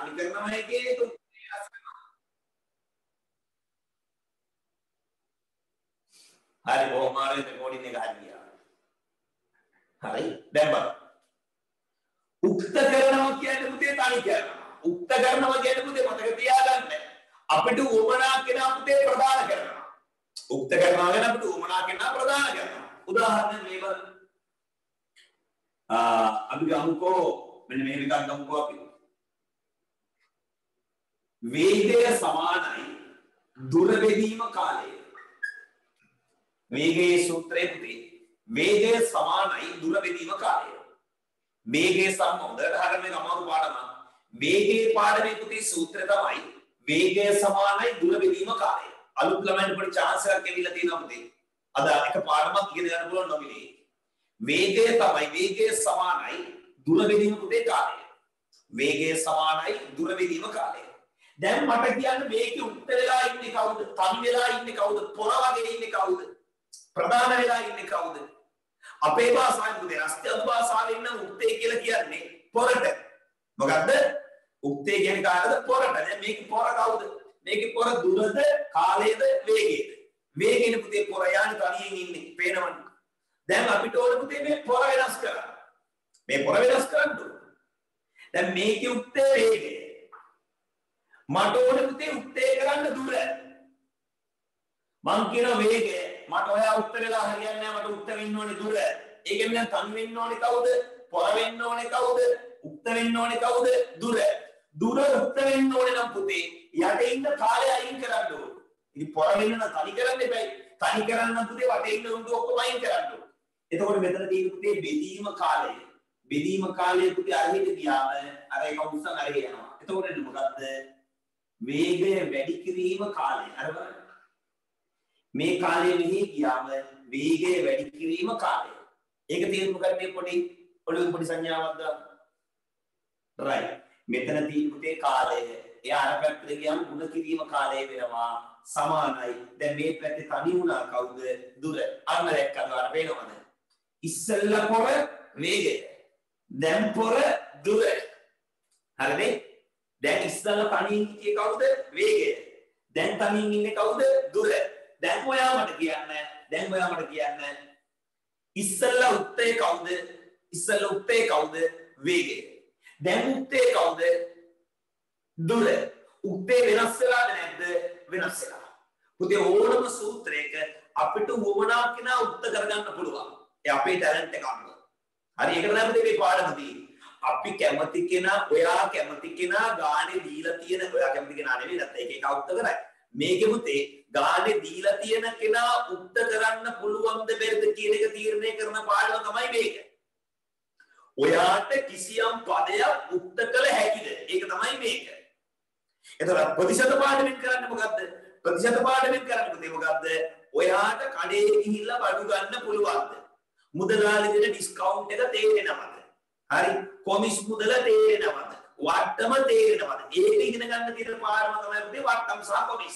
තනි කරනවා කියන එක හරි කොහොම හරි රෙකෝඩින් එක හරියා. හරි දැන් බලන්න. උක්ත කරනවා කියන්නේ පුතේ තනි කරනවා. උක්ත කරනවා කියන්නේ පුතේ මතක තියාගන්න. අපිට උවමනා කෙනා පුතේ ප්‍රදාන කරනවා. උක්ත කරනවා කියන අපිට උවමනා කෙනා ප්‍රදාන කරනවා. උදාහරණ මේ බලන්න. අපි ගමුකෝ මෙන්න මේ එකක් ගමුකෝ අපි. වේගය සමානයි දුර බෙදීම කාලය. වේගයේ සූත්‍රය පුතේ වේගය සමානයි දුර බෙදීම කාලය. වේගයේ සම්බන්ධයට හරියට මේ අමාරු පාඩමක්. වේගයේ පාඩමේ පුතේ සූත්‍රය තමයි වේගය සමානයි දුර බෙදීම කාලය. අලුත් ළමයින්ට පොඩි chance එකක් ලැබිලා තියෙනවා පුතේ. අද එක පාඩමක් ඉගෙන ගන්න පුළුවන් නොමිලේ. වේගය තමයි වේගය සමානයි දුර බෙදීම පුතේ කාලය. වේගය සමානයි දුර බෙදීම කාලය. දැන් මට කියන්න මේකේ උත්තර වෙලා ඉන්නේ කවුද? තනි වෙලා ඉන්නේ කවුද? පොර වගේ ඉන්නේ කවුද? ප්‍රධාන වෙලා ඉන්නේ කවුද? අපේ භාෂාවෙන් පුතේ රස්තියත් භාෂාවෙන් නම් උත්තේ කියලා කියන්නේ පොරට. මොකද්ද? උත්තේ කියන්නේ කාටද? පොරට. දැන් මේකේ පොර කවුද? මේකේ පොර දුරද, කාලයේද, වේගයේද? වේගයේ පුතේ පොර යන්නේ තනියෙන් ඉන්නේ. පේනවනේ. දැන් අපිට ඕන පුතේ මේ පොර වෙනස් කරන්න. මේ පොර වෙනස් කරන්න ඕන. දැන් මේකේ උත්තේ වේගය. මට ඕන පුතේ උත්තේ කරන්න දුර. මං කියන වේගය මට ඔයා උත්තර වෙලා හරියන්නේ නැහැ මට උත්තර වෙන්න ඕනේ දුර. ඒකෙන් දැන් තන් වෙන්න ඕනේ කවුද? පොර වෙන්න ඕනේ කවුද? උත්තර වෙන්න ඕනේ කවුද? දුර. දුර උත්තර වෙන්න ඕනේ නම් පුතේ යට ඉන්න කාලය අයින් කරන්න ඕනේ. ඉතින් පොර වෙන්න නම් තනි කරන්න එපයි. තනි කරන්න නම් පුතේ වටේ ඉන්න උන්ට ඔක්කොම අයින් කරන්න ඕනේ. එතකොට මෙතන තියෙන පුතේ බෙදීම කාලය. බෙදීම කාලය පුතේ අරහෙට ගියාම අර එක උස්සන් අරගෙන යනවා. එතකොට එන්නේ මොකද්ද? වේගය වැඩි කිරීම කාලය. අර බලන්න. මේ කාලය මෙහි ගියාම වේගය වැඩි කිරීම කාලය. ඒක තේරුම් ගන්න මේ පොඩි සංඥාවක් දාන්න. right. මෙතන තියෙන පුතේ කාලය. එයා අර පැත්තට ගියාම ගුණ කිරීම කාලය වෙනවා සමානයි. දැන් මේ පැත්තේ තනි වුණා කවුද? දුර. අන්න දැක්කද අර වෙනවද? ඉස්සෙල්ලා පොර වේගය. දැන් පොර දුර. හරිද? දැන් ඉස්සෙල්ලා තනියෙන් හිටියේ කවුද? වේගය. දැන් තනියෙන් ඉන්නේ කවුද? දුර. දැන් ඔයා මට කියන්න ඉස්සෙල්ලා උත්තේ කවුද? ඉස්සෙල්ලා උත්තේ කවුද? වේගය. දැන් උත්තේ කවුද? දුර. උත්තේ වෙනස් වෙලාද නැද්ද? වෙනස් වෙලා. පුතේ ඕනම සූත්‍රයක අපිට වමනා කෙනා උත්තර කරගන්න පුළුවන්. ඒ අපේ ටැලන්ට් එක අනුව. හරි ඒකට තමයි පුතේ මේ පාඩම තියෙන්නේ. අපි කැමති කෙනා ඔයා කැමති කෙනා ගානේ දීලා තියෙන ඔයා කැමති කෙනා නෙවෙයි නැත්නම් ඒක එක උත්තර කරයි. මේකෙ පුතේ ගානේ දීලා තියෙන කෙනා උත්තර කරන්න පුළුවන්ද බැරිද කියන එක තීරණය කරන පාඩම තමයි මේක. ඔයාට කිසියම් පදයක් උත්තර කළ හැකිද? ඒක තමයි මේක. එතකොට ප්‍රතිශත පාඩමෙන් කරන්නේ මොකද්ද? ප්‍රතිශත පාඩමෙන් කරන්නේ පුතේ මොකද්ද? ඔයාට කඩේ ගිහිල්ලා බඩු ගන්න පුළුවන්ද? මුදලාලි දෙන ඩිස්කවුන්ට් එක තේරෙනවද? හරි කොමිස් මුදල තේරෙනවද? වට්ටම තේරෙනවද? ඒක ඉගෙන ගන්න තියෙන පාඩම තමයි පුතේ වට්ටම් සහ කොමිස්.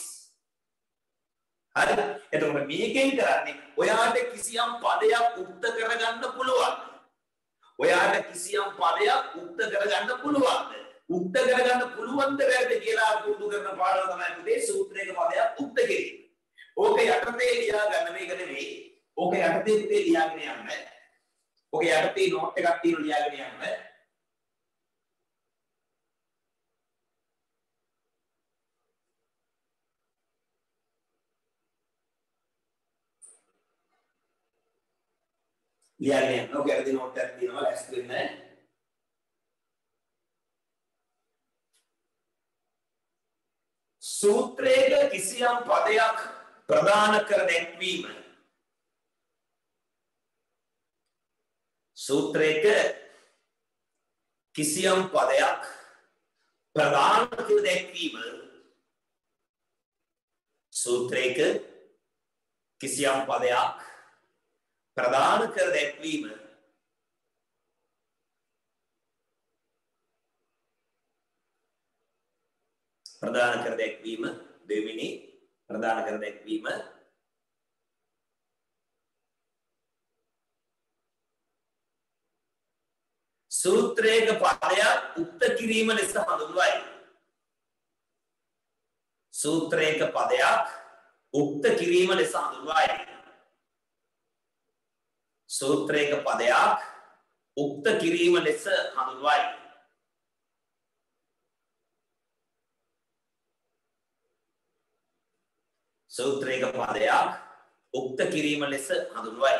හරි එතකොට මේකෙන් කරන්නේ ඔයාට කිසියම් පදයක් උත්තර කරගන්න පුළුවන්ද? ඔයාට කිසියම් පදයක් උත්තර කරගන්න පුළුවන්ද? උත්තර කරගන්න පුළුවන්ද බැරිද කියලා පුරුදු කරන පාඩම තමයි පුතේ සූත්‍රයක පදයක් උත්තර කිරීම. ඕක යටතේ ලියා ගන්න මේක නෙවෙයි. ඕක යටතේ පුතේ ලියාගෙන යන්න. ඕක යටතේ නෝට් එකක් තියෙන ලියාගෙන යන්න. ලියාගෙන යන්න. ඕක යටතේ නෝට් එකක් තියෙනවා ලැස්ති වෙන්න. සූත්‍රයක කිසියම් පදයක් ප්‍රදාන කර දැක්වීම. සූත්‍රයක කිසියම් පදයක් ප්‍රදාන කර දැක්වීම. සූත්‍රයක කිසියම් පදයක් ප්‍රදාන කර දැක්වීම. ප්‍රදාන කර දැක්වීම දෙවෙනි ප්‍රදාන කර දැක්වීම. සූත්‍රයක පදයක් උක්ත කිරීම ලෙස හඳුන්වයි. සූත්‍රයක පදයක් උක්ත කිරීම ලෙස හඳුන්වයි. සූත්‍රයක පදයක් උක්ත කිරීම ලෙස හඳුන්වයි. සූත්‍රයක පදයක් උක්ත කිරීම ලෙස හඳුන්වයි.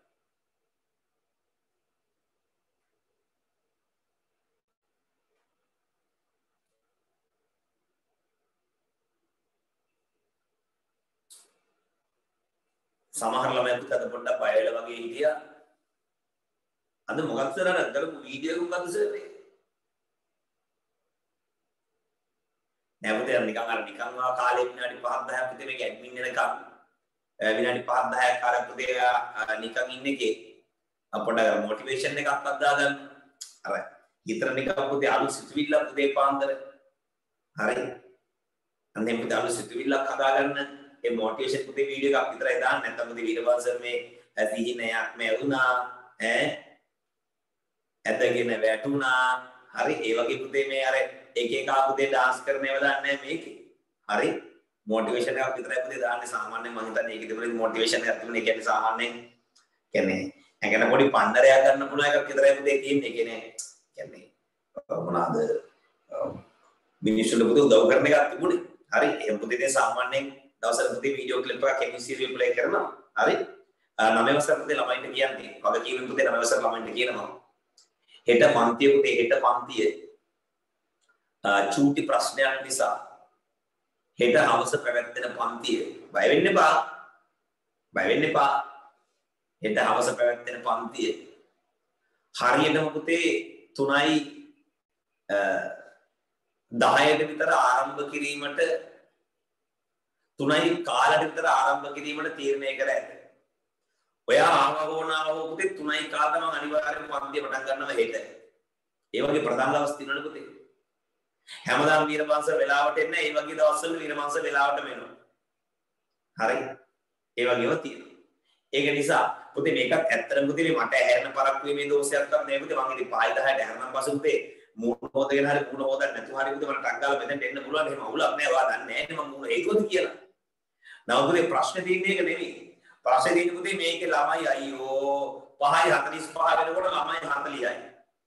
සමහර ළමයි පුතත් පොඩ්ඩක් බය වෙලා වගේ හිටියා. අද මොකක්ද සර් අර කරපු වීඩියෝ එක මොකක්ද සර් මේ? නෑ පුතේ නිකන් කාලේ විනාඩි 5-10ක් පුතේ මේක ඇඩ්මින් එනකම් විනාඩි 5-10ක් අර පුතේ නිකන් ඉන්න එකේ පොඩ්ඩක් මොටිවේෂන් එකක් අද්දා ගන්න. අර ඊතර නිකන් පුතේ අලුත් සිතුවිල්ල පුතේ පාන්දර. හරි. අන්නේ පුතේ අලුත් සිතුවිල්ලක් හදා ගන්න. ඒ මොටිවේෂන් පුතේ වීඩියෝ එකක් විතරයි දාන්න. නැත්නම් පුතේ වීරවංශ සර් මේ සිහිනයක් මේ වුණා ඇදගෙන වැටුණා. හරි. ඒ වගේ පුතේ මේ අර එක එක පුතේ ඩාන්ස් කරන ඒවා දාන්නේ මේකේ. හරි. මොටිවේෂන් එකක් විතරයි පුතේ දාන්නේ. සාමාන්‍යයෙන් මම හිතන්නේ ඒකේ තිබුණේ මොටිවේෂන් එකක් තිබුණේ. ඒ කියන්නේ සාමාන්‍යයෙන් කියන්නේ ඇඟට පොඩි පන්නරයක් ගන්න පුළුවන් එකක් විතරයි පුතේ තියෙන්නේ. කියන්නේ මොනවාද මිනිස්සුන්ට පුතේ උදව් කරන එකක් තිබුණේ. හරි. එහෙනම් පුතේ ඉතින් සාමාන්‍යයෙන් දවසට පුතේ වීඩියෝ ක්ලිප් එකක් කෙමිස්ට්‍රි ප්ලේ කරනවා. හරි. 9 වසර පුතේ ළමයින්ට කියන්නේ. වගකීම් පුතේ 9 වසර ළමයින්ට කියනවා. හෙට පන්තිය පුතේ හෙට පන්තිය චූටි ප්‍රශ්නයක් නිසා හෙට හවස පැවැත්වෙන පන්තිය බය වෙන්න එපා. බය වෙන්න එපා. හෙට හවස පැවැත්වෙන පන්තිය හරියටම පුතේ 3:10ට විතර ආරම්භ කිරීමට 3:00 කාලට විතර ආරම්භ කිරීමට තීරණය කර ඇත. ඔයා ආවෝනාව පුතේ 3:00 කාලට මම අනිවාර්යයෙන්ම පන්තිය පටන් ගන්නවා හෙට. ඒ වගේ ප්‍රධාන දවස් තියෙනවනේ පුතේ. හැමදාම වීරවංශ වෙලාවට එන්න ඒ වගේ දවස්වල වීරවංශ වෙලාවට වෙනවා. හරි. ඒ වගේම තියෙනවා. ඒක නිසා පුතේ මේකත් ඇත්තටම පුතේ මේ මට ඇහැරෙන පරක්කු මේ දෝෂයක්වත් නෙවෙයි පුතේ. මම ඉතින් 5:10ට ඇහැරනම් පස්සේ පුතේ මූණ හොදගෙන හරි මූණ හොදන්න නැතුව හරි පුතේ මට ටක් ගාලා මෙතෙන්ට එන්න පුළුවන්. එහෙම අවුලක් නෑ. ඔයා දන්නේ නෑනේ මම මූණ හේතුවද කියලා. නම පුතේ ප්‍රශ්නේ තියෙන්නේ ඒක නෙවෙයි. ප්‍රශ්නේ තියෙන්නේ පුතේ මේකේ ළමයි අයියෝ 5:45 වෙනකොට ළමයි 40යි.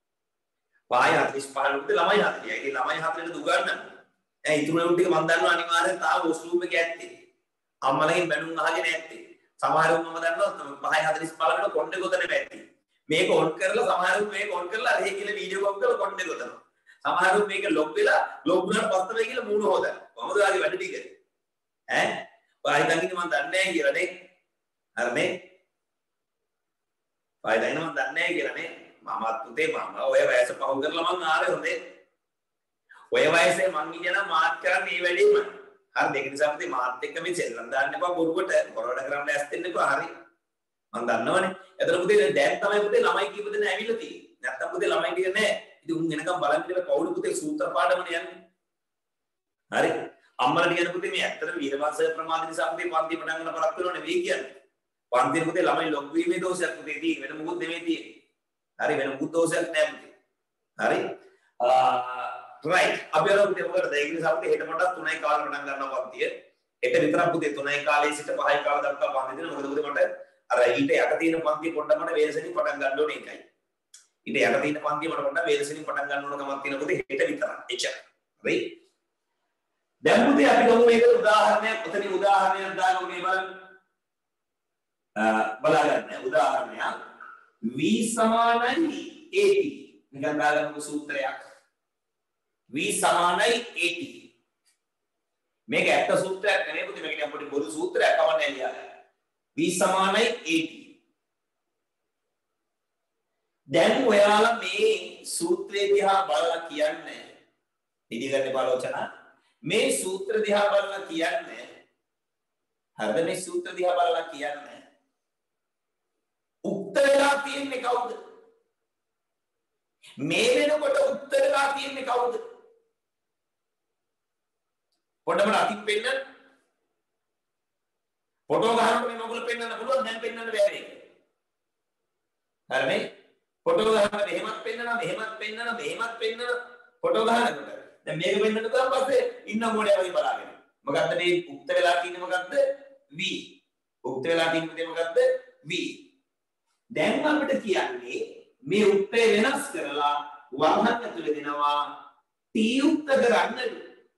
5:45 ට ළමයි 40යි. ඉතින් ළමයි 40ට දුගන්න. ඉතුරු ටික මම දන්නවා අනිවාර්යෙන් තාම වොස්රූම් එකේ ඇත්තේ. අම්මලගෙන් බැනුම් අහගෙන ඇත්තේ. සමහරවම මම දන්නවා 5:45 වෙනකොට කොණ්ඩේ ගොතන ඇත්තේ. මේක ඔන් කරලා සමහරවම මේක ඔන් කරලා අර කියලා වීඩියෝ කොල් කරලා කොණ්ඩේ ගොතනවා. සමහරවම මේක ලොග් වෙලා ලොග් වුණාට පස්සේ කියලා මූණ හොදනවා. කොහොමද ඔයාගේ වැඩ ටික? ඔයා හිතන් ඉන්නේ මම දන්නේ නැහැ කියලා නේ. හරිනේ? ඔයා හිතන්නේ මම දන්නේ නැහැ කියලා නේ. මමත් පුතේ මම ඔය වයස පහු කරලා මං ආවේ හොඳේ. ඔය වයසේ මං ඉඳලා මාත් කරන්නේ මේ වැඩේම. හරි දෙක නිසා පුතේ මාත් එක්ක මේ සෙල්ලම් දාන්න එපා බොරුවට. බොරුවට කරන්න ඇස් දෙන්න එපා. හරි. මං දන්නවනේ. එතන පුතේ දැන් තමයි පුතේ ළමයි කීප දෙනා ඇවිල්ලා තියෙන්නේ. නැත්තම් පුතේ ළමයි ටික නෑ. ඉතින් උන් එනකම් බලන් ඉඳලා කවුරු පුතේ සූත්‍ර පාඩමනේ යන්නේ. හරි. අම්මලා කියන පුතේ මේ ඇත්තටම වීරවංශ ප්‍රමාද නිසා පුතේ පන්ති පටන් ගන්න පරක් වෙනවනේ වෙයි කියන්නේ. පන්තියේ පුතේ ළමයි ලොග් වීමේ දෝෂයක් පුතේ තියෙන්නේ. වෙන මොකුත් නෙමෙයි තියෙන්නේ. හරි වෙන මුකුත් දෝෂයක් නැහැ පුතේ. හරි. රයිට්. අපි අර පුතේ මොකටද ඒක නිසා පුතේ හෙට මටත් 3:00 කාලේ පටන් ගන්නවා පන්තිය. හෙට විතරක් පුතේ 3:00 කාලේ සිට 5:00 කාල දක්වා පන්ති දෙනවා. මොකද පුතේ මට අර ඊට යට තියෙන පන්තිය පොඩ්ඩක් මට වේලසෙනින් පටන් ගන්න ඕනේ ඒකයි. ඊට යට තියෙන පන්තිය මට පොඩ්ඩක් වේලසෙනින් පටන් ගන්න ඕන කමක් තියෙන පුතේ හෙට විතරක්. එච්චරයි. හරි. දැන් පුතේ අපි ගමු මේක උදාහරණයක්. ඔතනින් උදාහරණයක් දාන්න ඕනේ බලන්න. බලාගන්න උදාහරණයක් v සමානයි 80 නිකන් දාගන්නකො සූත්‍රයක් v සමානයි 80 මේක ඇත්ත සූත්‍රයක් නෙවෙයි පුතේ මේක නිකන් පොඩි බොරු සූත්‍රයක් කවන්නේ ලියලා v සමානයි 80 දැන් ඔයාලා මේ සූත්‍රය දිහා බලලා කියන්නේ නිදි ගන්න බලෝචනා මේ සූත්‍ර දිහා බලලා කියන්නේ හරිද මේ සූත්‍ර දිහා බලලා කියන්නේ උත්තරලා තියෙන්නේ කවුද? මේ වෙනකොට උත්තරලා තියෙන්නේ කවුද? පොඩ්ඩක් අතින් පෙන්නන්න. ෆොටෝ ගන්නකොට මේ මගුල පෙන්නන්න පුළුවන් දැන් පෙන්නන්න බැහැ මේක. හරිනේ? ෆොටෝ ගන්නකොට මෙහෙමත් පෙන්නනවා මෙහෙමත් පෙන්නනවා මෙහෙමත් පෙන්නනවා ෆොටෝ ගන්නකොට. දැන් මේක පෙන්නන්න ගියාම පස්සේ ඉන්න මොඩේ වගේ බලාගෙන. මොකද්ද මේ උක්ත වෙලා තියෙන්නේ මොකද්ද v උක්ත වෙලා තියෙන්නේ මොකද්ද v දැන් අපිට කියන්නේ මේ උක්තය වෙනස් කරලා වර්ණක් ඇතුලේ දෙනවා t උක්ත කරන්න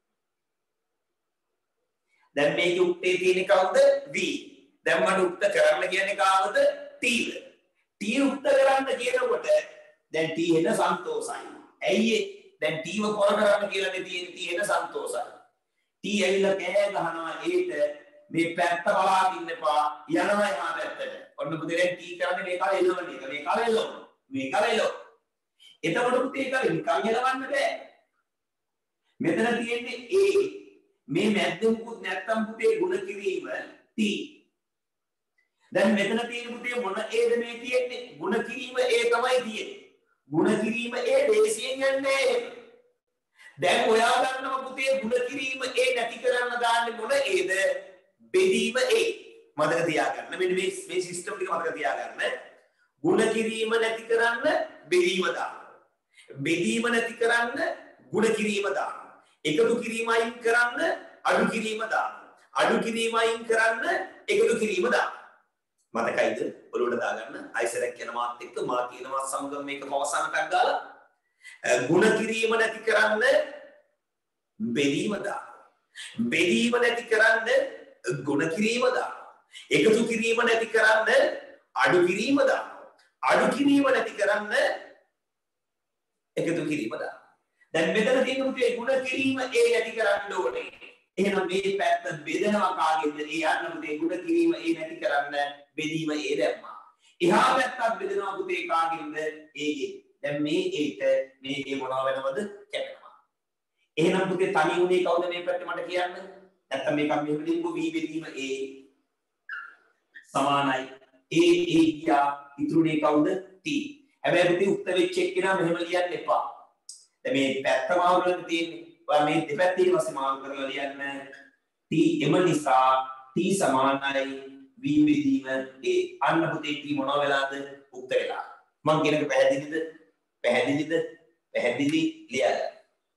දැන් මේකේ උක්තේ තියෙන්නේ කවුද v දැන් මට උක්ත කරන්න කියන්නේ කාවද t t උක්ත කරන්න කියනකොට දැන් t එන සන්තෝසයි ඇයි ඒ දැන් t ව කොර කරන්න කියලානේ තියෙන්නේ t එන සන්තෝසයි t ඇවිල්ලා කෑ ගහනවා ඒට මේ පැත්ත බලා ඉන්න එපා යනවා එහා පැත්තට ඔන්න පුතේ t කරන්නේ මේ කාලේ එළවන්නේ මේ කාලේ එළවන මේ කාලේ එළව එතකොට පුතේ කාලේ නිකන් එළවන්න බෑ මෙතන තියෙන්නේ a මේ මැද්දෙමුකුත් නැත්තම් පුතේ ගුණ කිරීම t දැන් මෙතන තියෙන පුතේ මොන ඒද මේ තියෙන්නේ ගුණ කිරීම a තමයි තියෙන්නේ ගුණ කිරීම a දේශයෙන් යන්නේ දැන් ඔයා ගන්නව පුතේ ගුණ කිරීම a නැති කරන්න දාන්නේ මොන ඒද බෙදීම a මතක තියාගන්න මෙන්න මේ සිස්ටම් ටික මතක තියාගන්න ගුණ කිරීම නැති කරන්න බෙදීම දාන්න බෙදීම නැති කරන්න ගුණ කිරීම දාන්න එකතු කිරීම අයින් කරන්න අඩු කිරීම දාන්න අඩු කිරීම අයින් කරන්න එකතු කිරීම දාන්න මතකයිද ඔළුවට දාගන්න අයිසරක් යන මාත් එක්ක මා කියනවා සමගම මේක අවසානටක් දාලා ගුණ කිරීම නැති කරන්න බෙදීම දාන්න බෙදීම නැති කරන්න ගුණ කිරීම දාන්න එකතු කිරීම නැති කරන්න අඩු කිරීම දාන්න අඩු කිරීම නැති කරන්න එකතු කිරීම දාන්න දැන් මෙතන තියෙන පුතේ ගුණ කිරීම a නැති කරන්න ඕනේ එහෙනම් මේ පැත්ත බෙදනවා කාගෙන්ද ඒ යන්න පුතේ ගුණ කිරීම a නැති කරන්න බෙදීම a දැම්මා එහා පැත්තත් බෙදනවා පුතේ කාගෙන්ද a ගෙන් දැන් මේ a මේ a මොනවා වෙනවද කැපෙනවා එහෙනම් පුතේ තනි උනේ කවුද මේ පැත්තේ මට කියන්න නැත්නම් මේක මෙහෙම ලියමු v බෙදීම a සමානයි a ගියා ඉතුරුනේ කවුද t හැබැයි පුතේ උත්තර වෙච්ච එක්කෙනා මෙහෙම ලියන්න එපා දැන් මේ පැත්ත මාරු කරලා තියෙන්නේ ඔයා මේ දෙපැත්තේ ඊට පස්සේ මාරු කරලා ලියන්න t එම නිසා t සමානයි v බෙදීම a අන්න පුතේ t මොනවා වෙලාද උත්තර වෙලා මං කියන එක පැහැදිලිද පැහැදිලි ලියන්න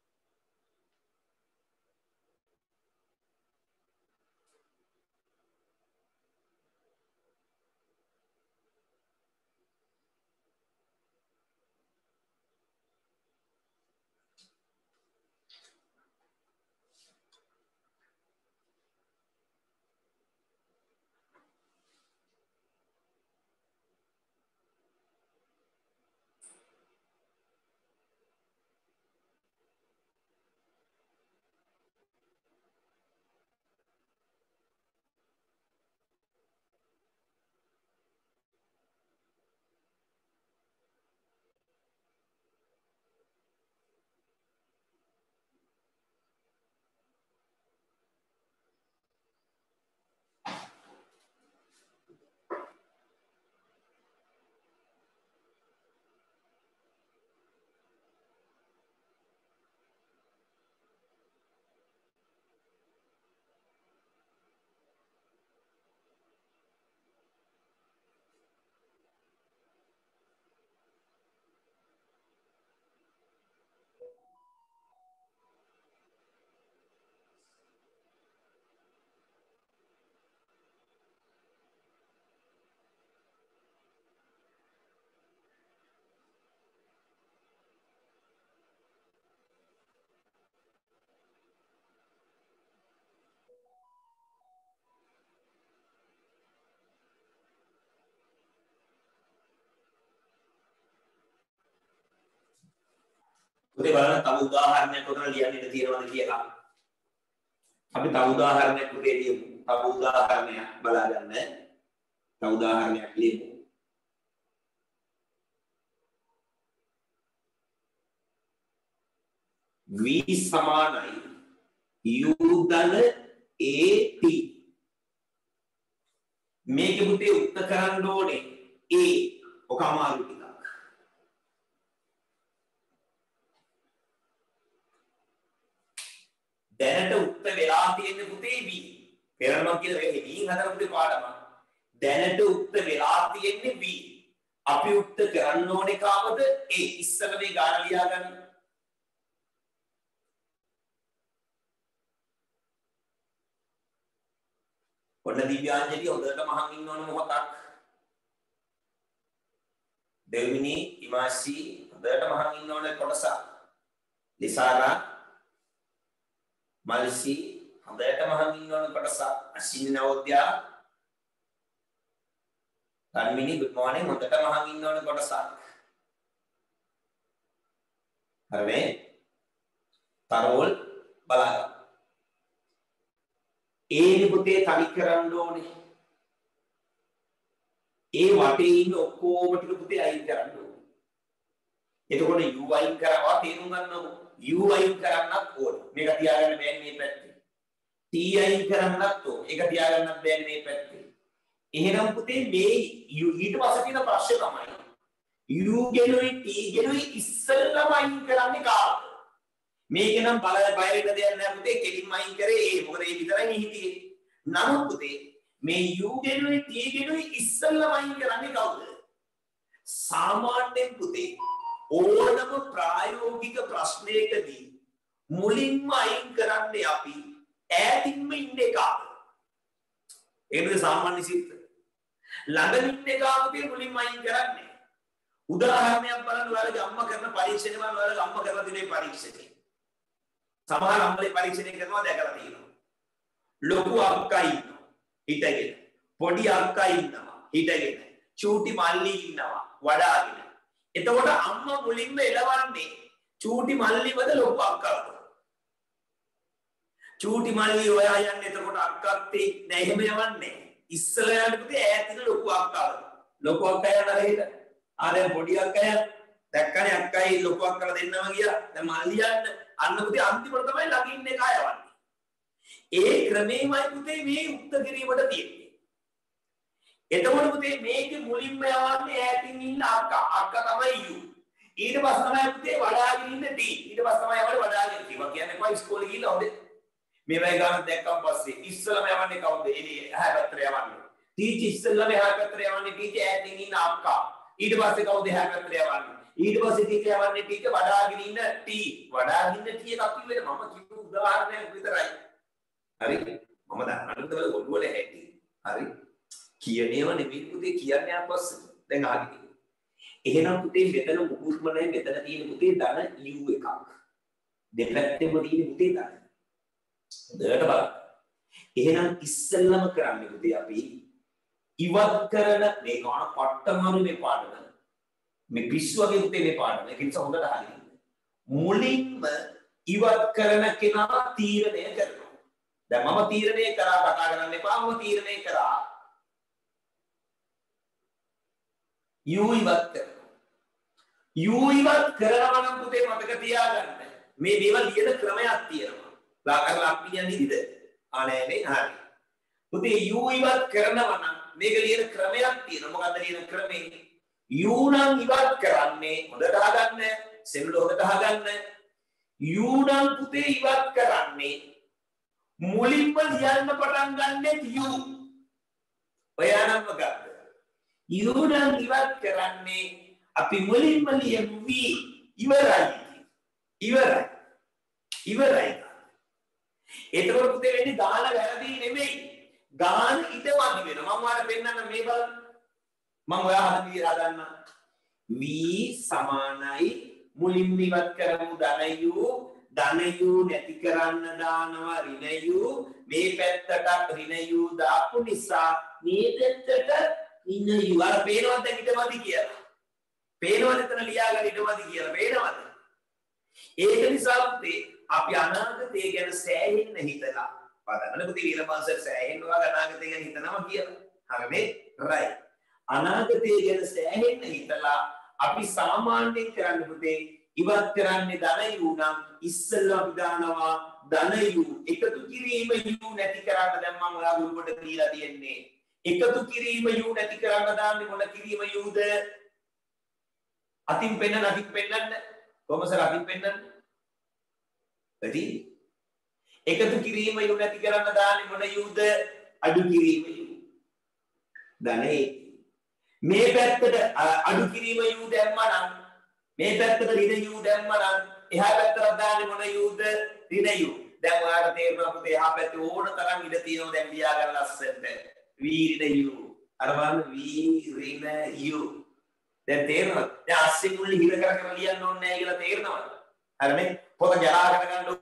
පුතේ බලන්න තව උදාහරණයක් උතන ලියන්න ඉඩ තියෙනවද කියලා. අපි තව උදාහරණයක් පුතේ ලියමු. තව උදාහරණයක් බලාගන්න. තව උදාහරණයක් ලියමු. v සමානයි u ධන at. මේක පුතේ උත්තර කරන්න ඕනේ a ඔක අමාරු ටිකක්. දැනට උත්තර වෙලා තියෙන්නේ පුතේ v. පෙරම කියලා මේ v හදන පුතේ පාඩම. දැනට උත්තර වෙලා තියෙන්නේ v. අපි උත්තර කරන්න ඕනේ කාමද a. ඉස්සර මේ ගාන ලියා ගන්න. ඔන්න දිව්‍යාංජලිය හොඳට මහන් ඉන්න ඕන මොහොතක්. දෙවිනි ඉමාසි හොඳට මහන් ඉන්න ඕන කොටසක්. ලිසාරා මල්සි හොඳට මහන් ඉන්න ඕන කොටසක්. අශ්විනි නවෝදයා ධර්මිනි good morning හොඳට මහන් ඉන්න ඕන කොටසක්. හරිනේ? තරෝල් බලන්න. ඒ පුතේ තනි කරන්න ඕනේ. ඒ වටේ ඉන්න ඔක්කොම ටික පුතේ අයින් කරන්න ඕනේ. එතකොට u අයින් කරවා තේරුම් ගන්නකො. u අයින් කරන්නත් ඕනේ. මේක තියාගන්න බෑනේ මේ පැත්තේ. t අයින් කරන්නත් ඕනේ. ඒක තියාගන්නත් බෑනේ මේ පැත්තේ. එහෙනම් පුතේ මේ ඊට පස්සේ තියෙන ප්‍රශ්නේ තමයි u ගෙනුයි t ගෙනුයි ඉස්සෙල්ලාම අයින් කරන්නේ කාටද? මේක නම් බය වෙන්න දෙයක් නෑ පුතේ කෙලින්ම අයින් කරේ ඒ මොකද ඒ විතරයි හිටියේ. නමුත් පුතේ මේ u ගෙනුයි t ගෙනුයි ඉස්සෙල්ලාම අයින් කරන්නේ කවුද? සාමාන්‍යයෙන් පුතේ ඕනම ප්‍රායෝගික ප්‍රශ්නයකදී මුලින්ම අයින් කරන්නේ අපි ඈතින්ම ඉන්න එක. ඒකද සාමාන්‍ය සිත්. ළඟින් ඉන්න එක පුතේ මුලින්ම අයින් කරන්නේ. උදාහරණයක් බලන්න ඔයාලගේ අම්මා කරන පරීක්ෂණය බලන්න ඔයාලගේ අම්මා කරලා දිනේ පරීක්ෂණය. සමහර අම්මලේ පරීක්ෂණය කරනවා දැකලා තියෙනවා. ලොකු අක්කා ඉන්නවා හිටගෙන. පොඩි අක්කා ඉන්නවා හිටගෙන. චූටි මල්ලි ඉන්නවා වඩාගෙන. එතකොට අම්මා මුලින්ම එළවන්නේ චූටි මල්ලිවද ලොකු අක්කාවද? චූටි මල්ලි ඔයා යන්නේ එතකොට අක්කත් නෑ එහෙම යවන්නේ. ඉස්සලා යන්නේ පුතේ ඈතින් ලොකු අක්කාවද? ලොකු අක්කා යනවා නේද? දැන් පොඩි අක්කා දැක්කනේ අක්කයි ලොකු අක්කලා දෙන්නම ගියා. දැන් මල්ලි යන්න අන්න පුතේ අන්තිමට තමයි ළඟින් එක යවන්නේ. ඒ ක්‍රමෙමයි පුතේ මේ උක්ත කිරීමට තියෙන්නේ. එතකොට පුතේ මේකේ මුලින්ම යවන්නේ ඈතින් ඉන්න අක්කා. අක්කා තමයි u. ඊට පස්සේ තමයි පුතේ වඩාගෙන ඉන්න t. ඊට පස්සේ තමයි යවන්නේ වඩාගෙන t. මම කියන්නේ කොයි ඉස්කෝලේ ගිහිල්ලා හොඳේ. මේ වගේ ගානක් දැක්කම පස්සේ ඉස්සලම යවන්නේ කවුද? එළිය එහා පැත්තට යවන්නේ. ටීචර් ඉස්සලම එහා පැත්තට යවන්නේ ටීචර් ඈතින් ඉන්න අක්කා. ඊට පස්සේ කවුද එහා පැත්තට යවන්නේ? ඊට පස්සේ ටීචර් යවන්නේ ටීචර් වඩාගෙන ඉන්න t. වඩාගෙන ඉන්න t එකක් කිව්වේ මම කිව්ව උදාහරණයක් විතරයි. හරි? මම දන්නවද ඔළුව වල හැටි. හරි? කියන්නේව නෙමෙයි පුතේ කියන්නේ අපස්සේ. දැන් ආගිනේ. එහෙනම් පුතේ මෙතන මුකුත්ම නැහැ මෙතන තියෙන පුතේ ධන u එකක්. දෙපැත්තෙම තියෙන පුතේ ධන. හොඳට බලන්න. එහෙනම් ඉස්සෙල්ලම කරන්නේ පුතේ අපි ඉවත් කරන මේ ගාන පට්ටමරු මේ පාඩම. මේ පිස්සුවගේ පුතේ මේ පාඩම. ඒක නිසා හොඳට අහගන්න. මුලින්ම ඉවත් කරන කෙනා තීරණය කරනවා. දැන් මම තීරණය කරා කතා කරන්න එපා. මම තීරණය කරා u ඉවත් කරනවා. u ඉවත් කරනවා නම් පුතේ මතක තියාගන්න. මේ දේවල් ලියන ක්‍රමයක් තියෙනවා. ලාකරලා අපි කියන්නේ ඉතිද? නෑ නේ හරි. පුතේ u ඉවත් කරනවා නම් මේක ලියන ක්‍රමයක් තියෙනවා. මොකද්ද ලියන ක්‍රමය? u නම් ඉවත් කරන්නේ හොඳට අහගන්න. සෙල්ල හොඳට අහගන්න. u නම් පුතේ ඉවත් කරන්නේ මුලින්ම ලියන්න පටන් ගන්නෙත් u. ඔයා නම් මොකක්ද? u නම් ඉවත් කරන්නේ අපි මුලින්ම ලියමු v. ඉවරයි. ඉවරයි. ඉවරයි. එතකොට පුතේ වෙන්නේ ගාන වැරදි නෙමෙයි. ගාන ඉදමදි වෙනවා. මම ඔයාලට පෙන්නන්න මේ බලන්න. මම ඔයා හදන්න v සමානයි මුලින්ම ඉවත් කරමු ධන u නැති කරන්න දානවා ඍණ u මේ පැත්තට ඍණ u දාපු නිසා මේ පැත්තට ඍණ u අර පේනවද ඉදමදි කියලා. පේනවද එතන ලියාගන්න ඉදමදි කියලා පේනවද? ඒක නිසා පුතේ අපි අනාගතය ගැන සෑහෙන්න හිතලා බලන්න පුතේ ඊළඟ සෑහෙන්න ඔයාලා අනාගතය ගැන හිතනවා කියලා. හරිනේ? right. අනාගතය ගැන සෑහෙන්න හිතලා අපි සාමාන්‍යයෙන් කරන්න පුතේ ඉවත් කරන්නේ ධන u නම් ඉස්සෙල්ලා අපි දානවා ධන u එකතු කිරීම u නැති කරන්න දැන් මම ඔයා ගුරුවට දීලා තියෙන්නේ. එකතු කිරීම u නැති කරන්න දාන්නේ මොන කිරීම uද? අතින් පෙන්නන්න කොහොමද සර් අතින් පෙන්නන්න? වැඩි එකතු කිරීම u නැති කරන්න දාන්නේ මොන uද? අඩු කිරීම u. ධනේ මේ පැත්තට අඩු කිරීම u දැම්මා නම් මේ පැත්තට ඍණ u දැම්මා නම් එහා පැත්තට දාන්නේ මොන uද? ඍණ u. දැන් ඔයාලට තේරෙනවා පුතේ එහා පැත්තේ ඕන තරම් ඉඩ තියෙනවා දැන් ලියා ගන්න ලස්සනට. වීරිනයු. අර බලන්න වීරිනයු. දැන් තේරෙනවද? දැන් අස්සේ මුල්ලි හිර කරගෙන ලියන්න ඕනේ නැහැ කියලා තේරෙනවද? හරිනේ? පොත ජලාගෙන ගන්න.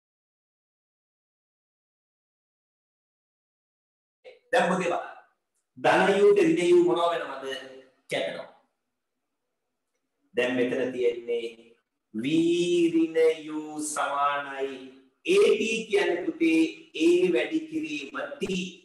දැන් මොකද බලන්න. ධනයුට ඍණයු මොනව වෙනවද? කැපෙනවා. දැන් මෙතන තියෙන්නේ වීරිනයු සමානයි AT කියන්නේ පුතේ A වැඩි කිරීම T.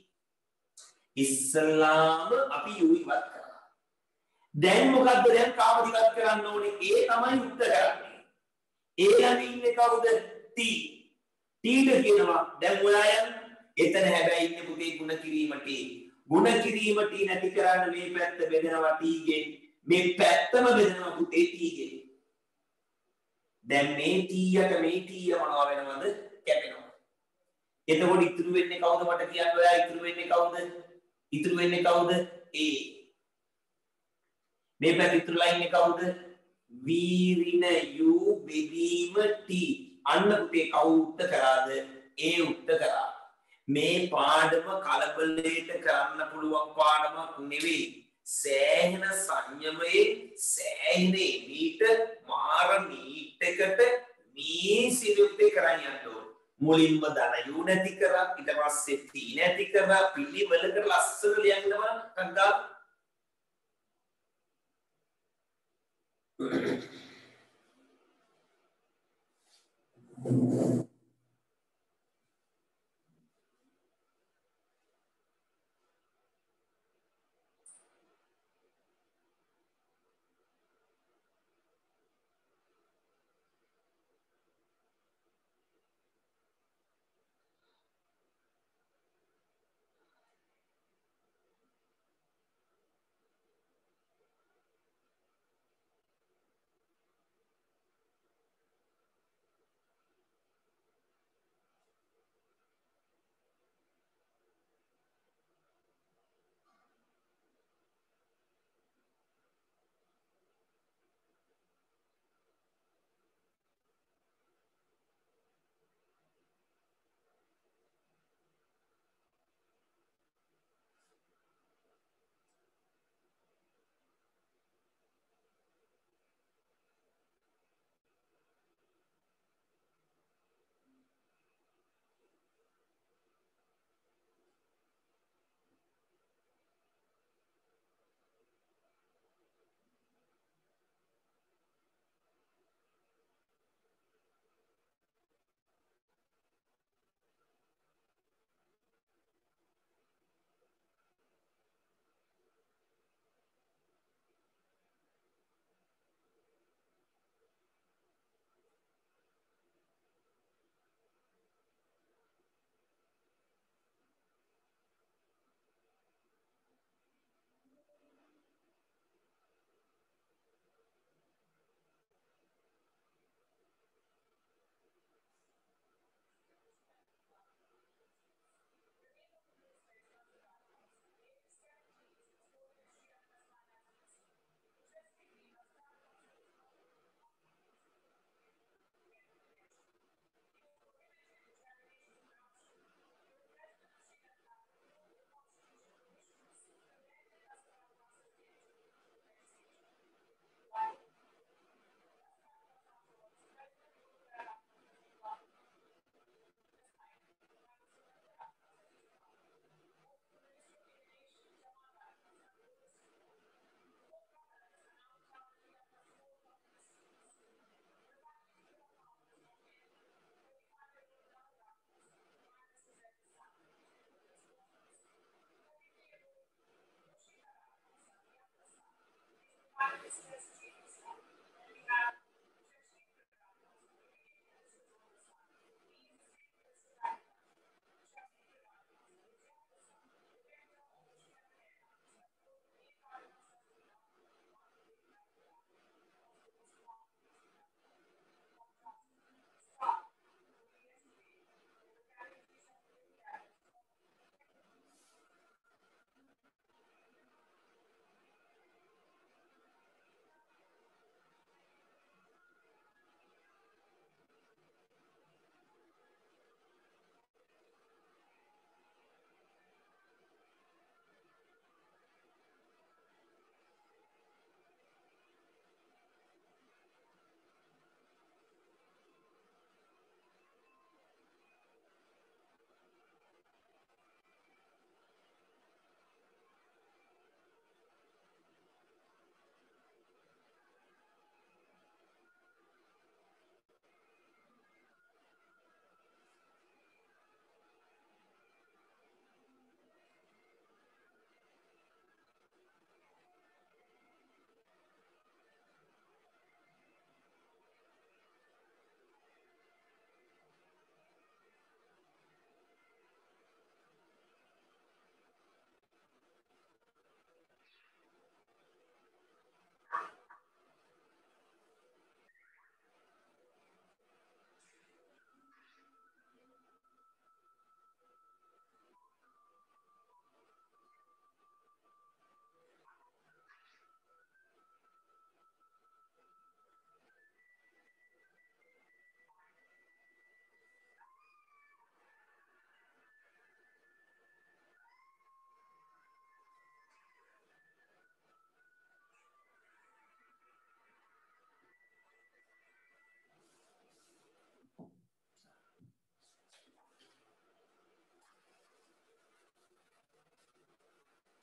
ඉස්සල්ලාම අපි U ඉවත් කරා. දැන් මොකද්ද දැන් කාමද ඉවත් කරන්න ඕනේ? A තමයි උත්තර කරන්නේ. A ළඟ ඉන්නේ කවුද? T. T ට කියනවා දැන් ඔයා යන්න. එතන හැබැයි ඉන්නේ පුතේ ಗುಣ කිරීම T. ಗುಣ කිරීම T නැති කරන්න මේ පැත්ත බෙදනවා T ගෙන්. මේ පැත්තම බෙදනවා පුතේ T ගෙන්. දැන් මේ T යට මේ T මොනවා වෙනවද? කැපෙනවා. එතකොට ඉතුරු වෙන්නේ කවුද මට කියන්න ඔයා ඉතුරු වෙන්නේ කවුද? ඉතුරු වෙන්නේ කවුද? A. මේ පැත්ත ඉතුරුලා ඉන්නේ කවුද? වීරිනයු බෙදීම T. අන්න පුතේ කවුරු උත්තර කරාද? A උත්තර කරා. මේ පාඩම කලබලයට කරන්න පුළුවන් පාඩමක් නෙවෙයි. සෑහෙන සංයමයේ සෑහෙන මීට මාර මීටකට මේ සිරුත්තේ කරන් යන්න ඕන. මුලින්ම ධනයු නැති කරා ඊට පස්සේ T නැති කරා පිළිවෙලකට ලස්සන ලියන්න බලන්න කංගා.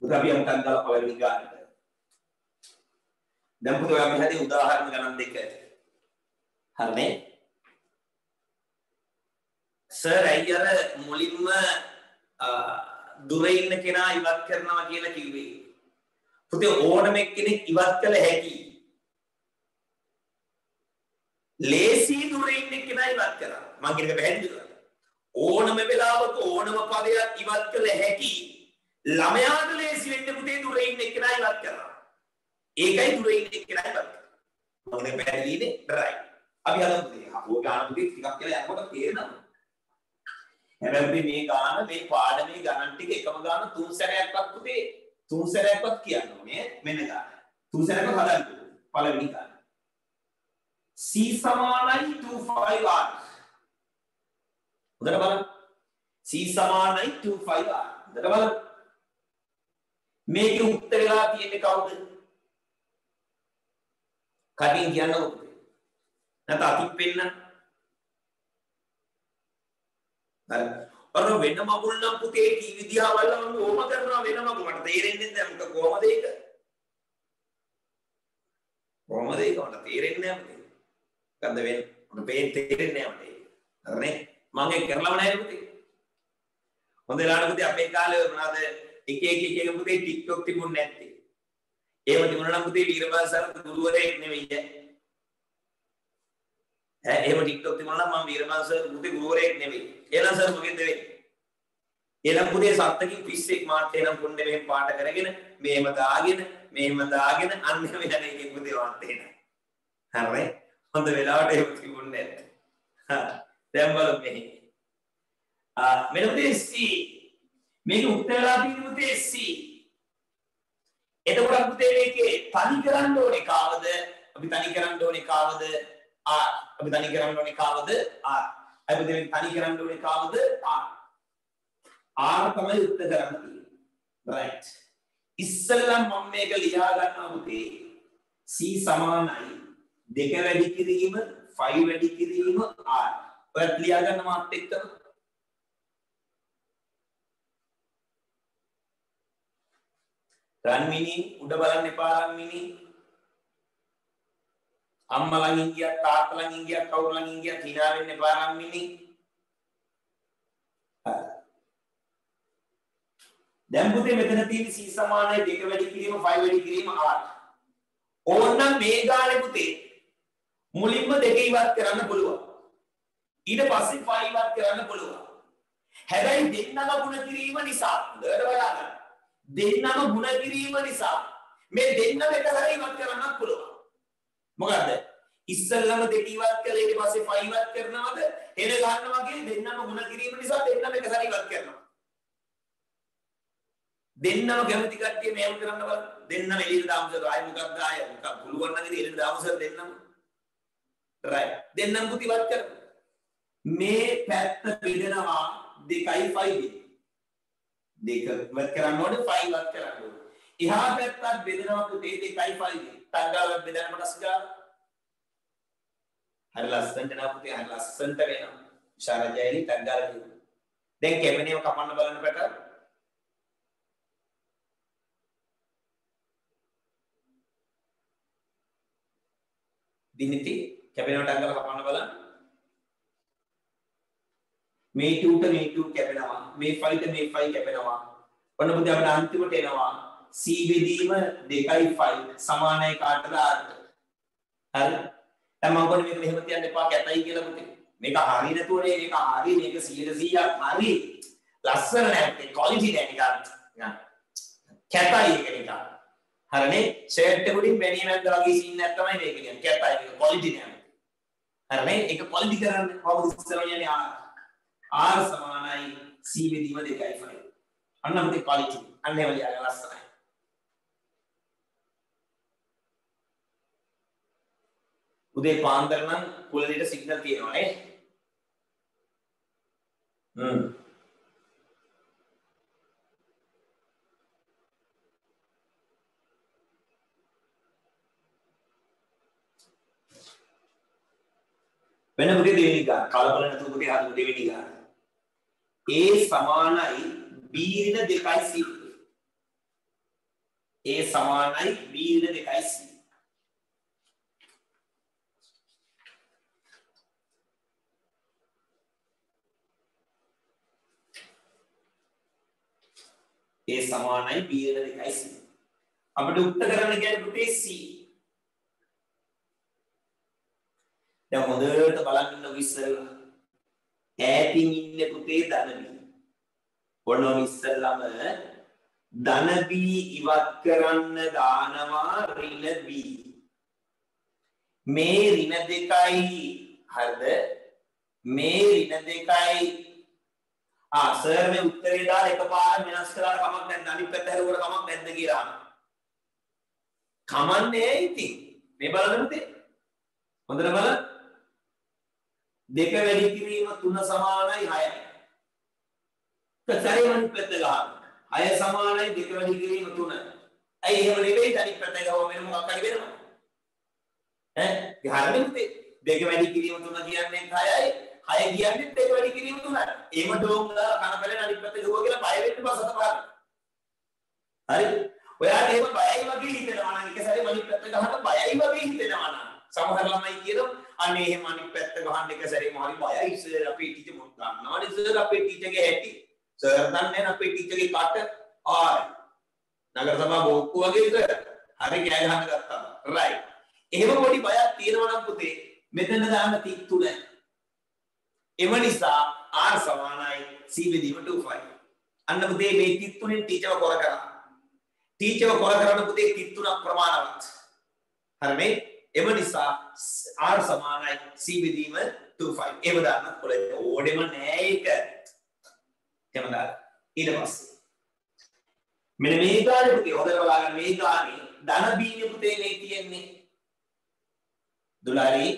අපි අමතක් දාලා පළවෙනි ගානට. දැන් පුතේ අපි හදේ උදාහරණ ගණන් දෙක. හරිනේ? සර් අයියර මුලින්ම දුර ඉන්න කෙනා ඉවත් කරනවා කියලා කිව්වේ. පුතේ ඕනම කෙනෙක් ඉවත් කළ හැකි. ලේසි දුර ඉන්න කෙනා ඉවත් කරා. මම කියන එක පැහැදිලිද? ඕනම වෙලාවක ඕනම පදයක් ඉවත් කළ හැකි. ළමයාට ලේසි වෙන්න පුතේ දුර ඉන්න කෙනා ඉවත් කරා. ඒකයි දුර ඉන්න කෙනා ඉවත් කරා. මම මේ පැහැදිලිනේ රයිට්. අපි හදමු පුතේ. අපෝ ගාන පුතේ ටිකක් කියලා යනකොට තේරෙනවා. හැබැයි මේ ගාන මේ පාඩමේ ගණන් ටික එකම ගාන තුන් සැරයක්වත් පුතේ තුන් සැරයක්වත් කියන්න ඕනේ මෙන්න ගාන. තුන් සැරයක්වත් හදන්න ඕනේ. පළවෙනි ගාන. C සමානයි 25R. හොඳට බලන්න. C සමානයි 25R. හොඳට බලන්න. මේකේ උත්තරලා තියෙන්නේ කවුද? කටින් කියන්නකො පුතේ. නැත්නම් අතින් පෙන්නන්න. හරි. අර වෙන මගුල් නම් පුතේ ටීවී දිහා බලලා මම ඕම කරනවා වෙන මගුල් මට තේරෙන්නේ නැහැ මොකද කොහමද ඒක? කොහමද ඒක මට තේරෙන්නේ නැහැ පුතේ. මොකද්ද වෙන්නේ? මට පේන් තේරෙන්නේ නැහැ මට. හරිනේ? මම ඒක කරලම නැහැ පුතේ. හොඳ වෙලාවට පුතේ අපේ කාලේ මොනවාද එක පුතේ TikTok තිබුණේ නැත්තේ. ඒව තිබුණා නම් පුතේ වීරබාස් සර් ගුරුවරයෙක් නෙවෙයි. එහෙම TikTok තිබුණා නම් මම වීරබාස් සර් පුතේ ගුරුවරයෙක් නෙවෙයි. එහෙනම් සර් මොකෙන්ද වෙන්නේ? එහෙනම් පුතේ සත්තකින් පිස්සෙක් මාත් එහෙනම් කොණ්ඩේ මෙහෙම පාට කරගෙන මෙහෙම දාගෙන අන්න මෙහෙම යන එකෙන් පුතේ වාත් එන. හරි. හොඳ වෙලාවට ඒක තිබුණේ නැහැ. හා දැන් බලමු මෙහි. මෙන්න පුතේ C. මේක උත්තරලා තියෙන පුතේ C. එතකොට පුතේ මේකේ තනි කරන්න ඕනේ කාවද? අපි තනි කරන්න ඕනේ කාවද? R. අපි තනි කරන්න ඕනේ කාවද? R. අපි දෙවෙනි තනි කරන්න ඕනේ කාවද? R. R තමයි උත්තර කරන්න තියෙන්නේ. right. ඉස්සෙල්ලා මම මේක ලියා ගන්නවා පුතේ. C සමානයි 2 වැඩි කිරීම 5 වැඩි කිරීම R. ඔයත් ලියා ගන්න මාත් එක්කම. රන්මිනි උඩ බලන්න එපා රන්මිනි. අම්මා ළඟින් ගියා තාත්තා ළඟින් ගියා කවුරු ළඟින් ගියා hina වෙන්න එපා රන්මිනි. දැන් පුතේ මෙතන තියෙන C සමානයි 2 වැඩි කිරීම 5 වැඩි කිරීම R. ඕනනම් මේ ගානේ පුතේ මුලින්ම 2 ඉවත් කරන්න පුළුවන්. ඊට පස්සේ 5 ඉවත් කරන්න පුළුවන්. හැබැයි දෙන්නම ගුණ කිරීම නිසා දෙකට වඩා ගන්න. දෙන්නම ගුණ කිරීම නිසා මේ දෙන්නම එක සැරේ ඉවත් කරන්නත් පුළුවන්. මොකද්ද? ඉස්සෙල්ලම 2 ඉවත් කළා ඊට පස්සේ 5 ඉවත් කරනවද? එන ගන්නවා කියන්නේ දෙන්නම ගුණ කිරීම නිසා දෙන්නම එක සැරේ ඉවත් කරනවා. දෙන්නම කැමති කට්ටිය මේව කරන්න බලන්න. දෙන්නම එළියට දාමු සර් ආයෙ මොකක්ද ආයෙ මොකක් පුළුවන් නම් ඉතින් එළියට දාමු සර් දෙන්නම. right. දෙන්නම පුතිවත් කරමු. මේ පැත්ත බෙදනවා 2යි 5යි. 2 ඉවත් කරන්න ඕනේ 5 ඉවත් කරන්න ඕනේ. එහා පැත්තත් බෙදනවා පුතේ 2යි 5යි. තංගාවක් බෙදන්න කොටස් ගන්න. හරි ලස්සනට නා පුතේ හරි ලස්සනට වෙනවා. ඉෂාරජයලි තංගාල දිනන. දැන් කැපෙනේව කපන්න බලන්න පැට. දිනිති කැපෙනව තංගාල කපන්න බලන්න. මේ 2ට මේ 2 කැපෙනවා. මේ 5ට මේ 5 කැපෙනවා. ඔන්න පුතේ අපිට අන්තිමට එනවා C බෙදීම 2යි 5 සමානයි කාටද R ට. හරි. දැන් මම කියන්නේ මේක මෙහෙම තියන්න එපා කැතයි කියලා පුතේ. මේක හරිය නැතුවනේ මේක හරිය මේක 100%ක් හරි. ලස්සන නැහැ ක්වොලිටි නැහැ නිකන්. කැතයි ඒක නිකන්. හරිනේ ෂර්ට් එක උඩින් බැනියමක් වගේ සීන් එකක් තමයි මේක කියන්නේ. කැතයි මේක ක්වොලිටි නැහැ. හරිනේ ඒක ක්වොලිටි කරන්න කොහොමද ඉස්සර යන්නේ R සමානයි C බෙදීම 2යි 5. අන්න පුතේ ක්වොලිටි. අන්න ඒව ලියලා ලස්සනයි. උදේ පාන්දර නම් කුලදේට සිග්නල් තියෙනවා නේ. වෙන පුතේ දෙවෙනි ගාන කලබල නැතුව පුතේ හදමු දෙවෙනි ගාන. A සමානයි B ඍණ 2යි C. A සමානයි B ඍණ 2C. A සමානයි B ඍණ 2C. අපිට උත්තර කරන්න කියන්නේ පුතේ C. දැන් හොඳට බලන්න ඉස්සෙල්ලා ඈතින් ඉන්නේ පුතේ ධන B. ඔන්න ඉස්සෙල්ලාම ධන B ඉවත් කරන්න දානවා ඍණ B. මේ ඍණ දෙකයි හරිද? මේ ඍණ දෙකයි සර් මේ උත්තරේ දාලා එකපාර වෙනස් කරලා කමක් නැද්ද? අනිත් පැත්ත හැරුවට කමක් නැද්ද කියලා අහනවා. කමන්නේ ඉතින්. මේ බලන්න පුතේ. හොඳට බලන්න. 2 වැඩි කිරීම 3 සමානයි 6යි. සරේ අනිත් පැත්ත ගන්න. 6 සමානයි 2 වැඩි කිරීම 3. ඇයි එහෙම නෙවෙයි අනිත් පැත්ත ගාව වෙන මොකක් හරි වෙනවා. ගහන්නේ පුතේ. 2 වැඩි කිරීම 3 කියන්නේ 6යි. 6 කියන්නේ 2 වැඩි කිරීම 3යි. එහෙම ඩෝම් දාලා කන පැලෙන අනිත් පැත්ත ගාව කියලා බය වෙන්න බසත බලන්න. හරි. ඔයාලට එහෙම බයයි වගේ හිතෙනවා නම් එක සැරේ අනිත් පැත්ත ගහන්න බයයි වගේ හිතෙනවා නම් සමහර ළමයි කියනවා අනේ එහෙම අනිත් පැත්ත ගහන්න එක සැරේම හරි බයයි සර් අපේ ටීචර් මොකක් දන්නවනේ සර් අපේ ටීචර්ගේ ඇටි සර් දන්නේ අපේ ටීචර්ගේ කට ආයි නගර සභා බෝක්කු වගේ සර් හරි කෑ ගහන්න ගත්තා රයිට් එහෙම පොඩි බයක් තියෙනවා නම් පුතේ මෙතන දාන්න 33 එම නිසා R සමානයි C බෙදීම 25 අන්න පුතේ මේ 33 ටීචර්ව කොර කරා ටීචර්ව කොර කරන පුතේ 33ක් ප්‍රමාණවත් හරිනේ එම නිසා R සමානයි C බෙදීම 25 ඒව දාන්න කොලේ ඕඩෙම නෑ ඒක එහෙම දාන්න ඊට පස්සේ මෙන්න මේ ගානේ පුතේ හොදලා බලන්න මේ ගානේ ධන B නේ පුතේ මේ තියෙන්නේ දුලාරි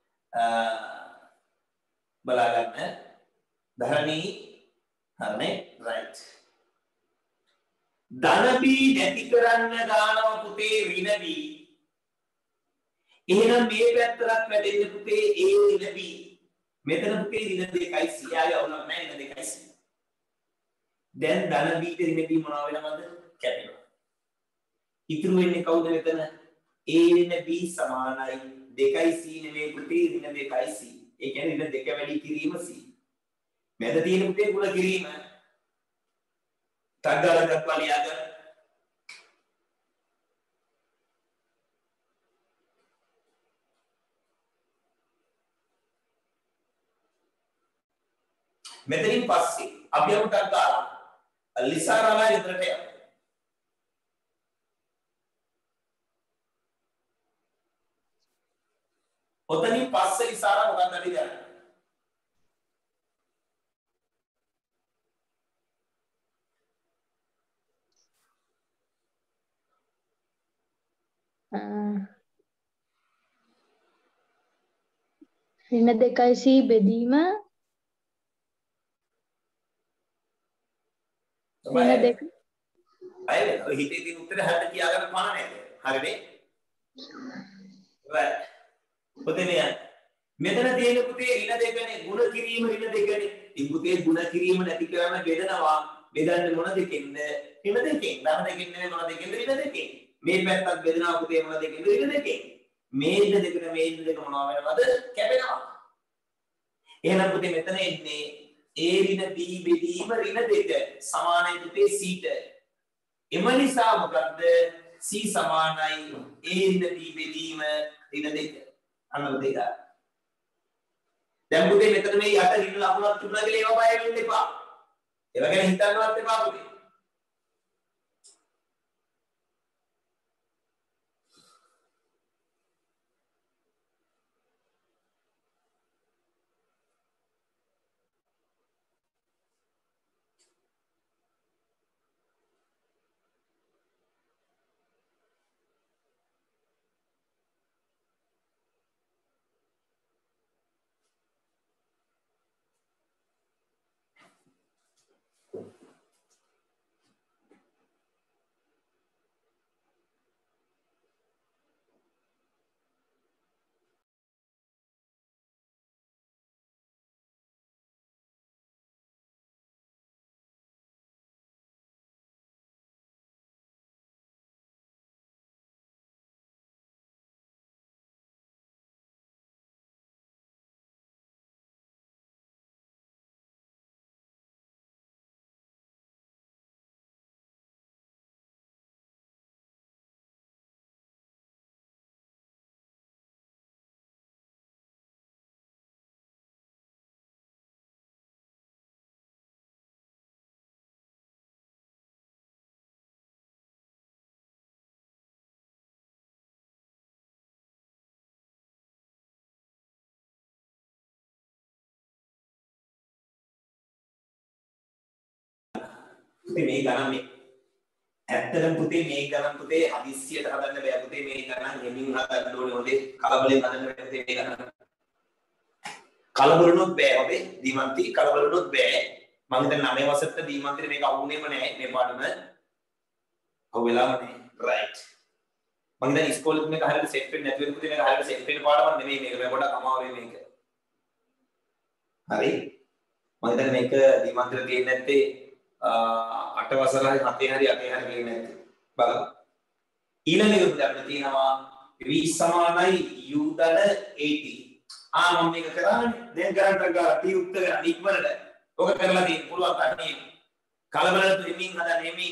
බලාගන්න ධරණී හරිනේ රයිට් ධන B නැති කරන්න දානවා පුතේ ඍණ B එහෙනම් මේ පැත්තට වැටෙන්නේ පුතේ A ඍණ B මෙතන පුතේ ඍණ 2යි C ආගේ අවුලක් නැහැ ඍණ 2යි C දැන් ධන B ට ඍණ B මොනවා වෙනවද කැපෙනවා ඉතුරු වෙන්නේ කවුද මෙතන A ඍණ B සමානයි 2යි C නෙමෙයි පුතේ ඍණ 2යි C ඒ කියන්නේ ඍණ 2 වැඩි කිරීම C මැද තියෙන පුතේ ගුණ කිරීම තග්ගාලා දක්වා ලියාගන්න මෙතනින් පස්සේ අපි යමු තග්ගාලා ලිසාරාලා ගෙදරට යමු ඔතනින් පස්සේ ලිසාරා මොකක්ද හරි දැනගන්න ඍණ 2C බෙදීම ඍණ 2 අය ඔය හිතේ තියෙන උත්තරේ හරියට කියාගන්න පාන නේද හරිනේ right පුතේ මෙතන තියෙන පුතේ ඍණ 2නේ ಗುಣ කිරීම ඍණ 2නේ ඉතින් පුතේ ಗುಣ කිරීම නැති කරන්න බෙදනවා බෙදන්නේ මොන දෙකෙන්ද ඍණ 2කින් ධන දෙකෙන් නෙමෙයි මොන දෙකෙන්ද ඍණ 2කින් මේ පැත්තත් බෙදනවා පුතේ මොන දෙකෙන්ද ඍණ 2කින් මේ ඍණ 2 මේ ඍණ 2 මොනවා වෙනවද කැපෙනවා එහෙනම් පුතේ මෙතන එන්නේ A ඍණ B බෙදීම ඍණ 2 සමානයි පුතේ C ට එම නිසා මොකද්ද C සමානයි A ඍණ B බෙදීම ඍණ 2 අන්න පුතේ ගන්න දැන් පුතේ මෙතන මේ යට ඍණ ලකුණක් තිබුණා කියලා ඒව බය වෙන්න එපා ඒව ගැන හිතන්නවත් එපා පුතේ පුතේ මේ ගණන් ඇත්තටම පුතේ මේ ගණන් පුතේ හදිස්සියට හදන්න බෑ පුතේ මේ ගණන් ගෙමින් හදන්න ඕනේ හොඳේ කලබලෙන් හදන්න බෑ පුතේ මේ ගණන් කලබලුනොත් බෑ හොඳේ දීමන්ති කලබලුනොත් බෑ මම හිතන්නේ 9 වසරට දීමන්තිට මේක අහුුනේම නෑ මේ පාඩම අහු වෙලාම නෑ රයිට් මම හිතන්නේ ඉස්කෝලේ මේක හරියට සෙට් වෙන්නේ නැති වෙන පුතේ මේක හරියට සෙට් වෙන පාඩමක් නෙමෙයි මේක පොඩක් අමාරුයි මේක හරි මම හිතන්නේ මේක දීමන්තිට තියෙන්නේ නැත්තේ 8 වසරයි 7 හරි 8 හරි කියන්නේ නැත්තේ බලන්න ඊළඟ එක අපිට තියෙනවා v සමානයි u ධන 80 මම මේක කරානේ දැන් කරන්ට ගාලා t උත්තර ගන්න ඉක්මනට ඔක කරලා තියෙන්න පුළුවන් කන්නේ කලබල දෙමින් හදා නෙමෙයි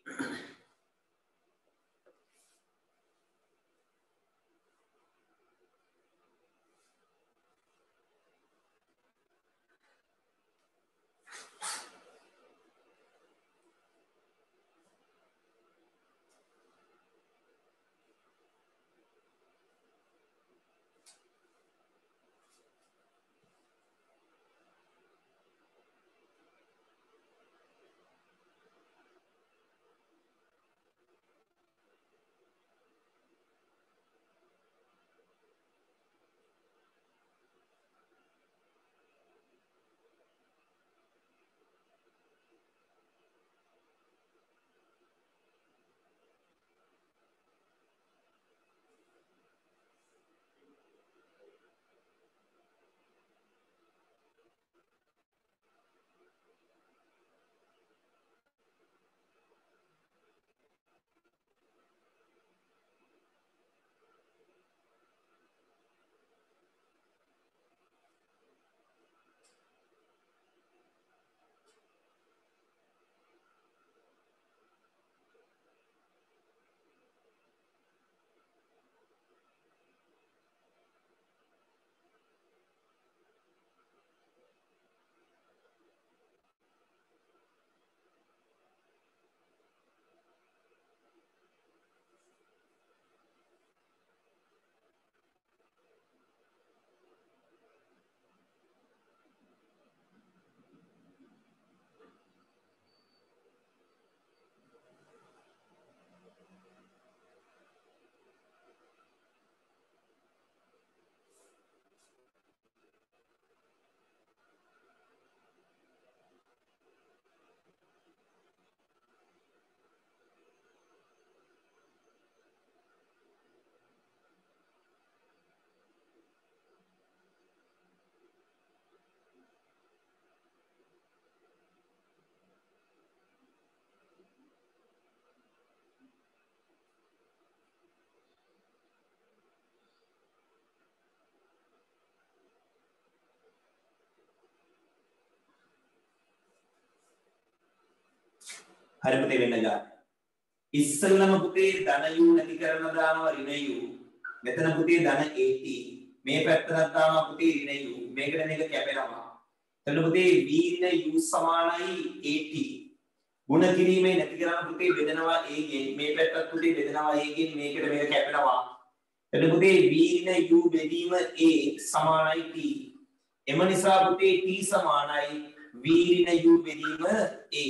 හරි පුතේ වෙන්න ගන්න. ඉස්සෙල්ලම පුතේ ධන u නැති කරන දානවා ඍණ u. මෙතන පුතේ ධන 80. මේ පැත්තට දානවා පුතේ ඍණ u. මේකට මේක කැපෙනවා. එතන පුතේ v ඍණ u සමානයි 80. ගුණ කිරීමේ නැති කරන පුතේ බෙදනවා a ගෙන්. මේ පැත්තත් පුතේ බෙදනවා a ගෙන් මේකට මේක කැපෙනවා. එතන පුතේ v ඍණ u බෙදීම a සමානයි t. එම නිසා පුතේ t සමානයි v ඍණ u බෙදීම a.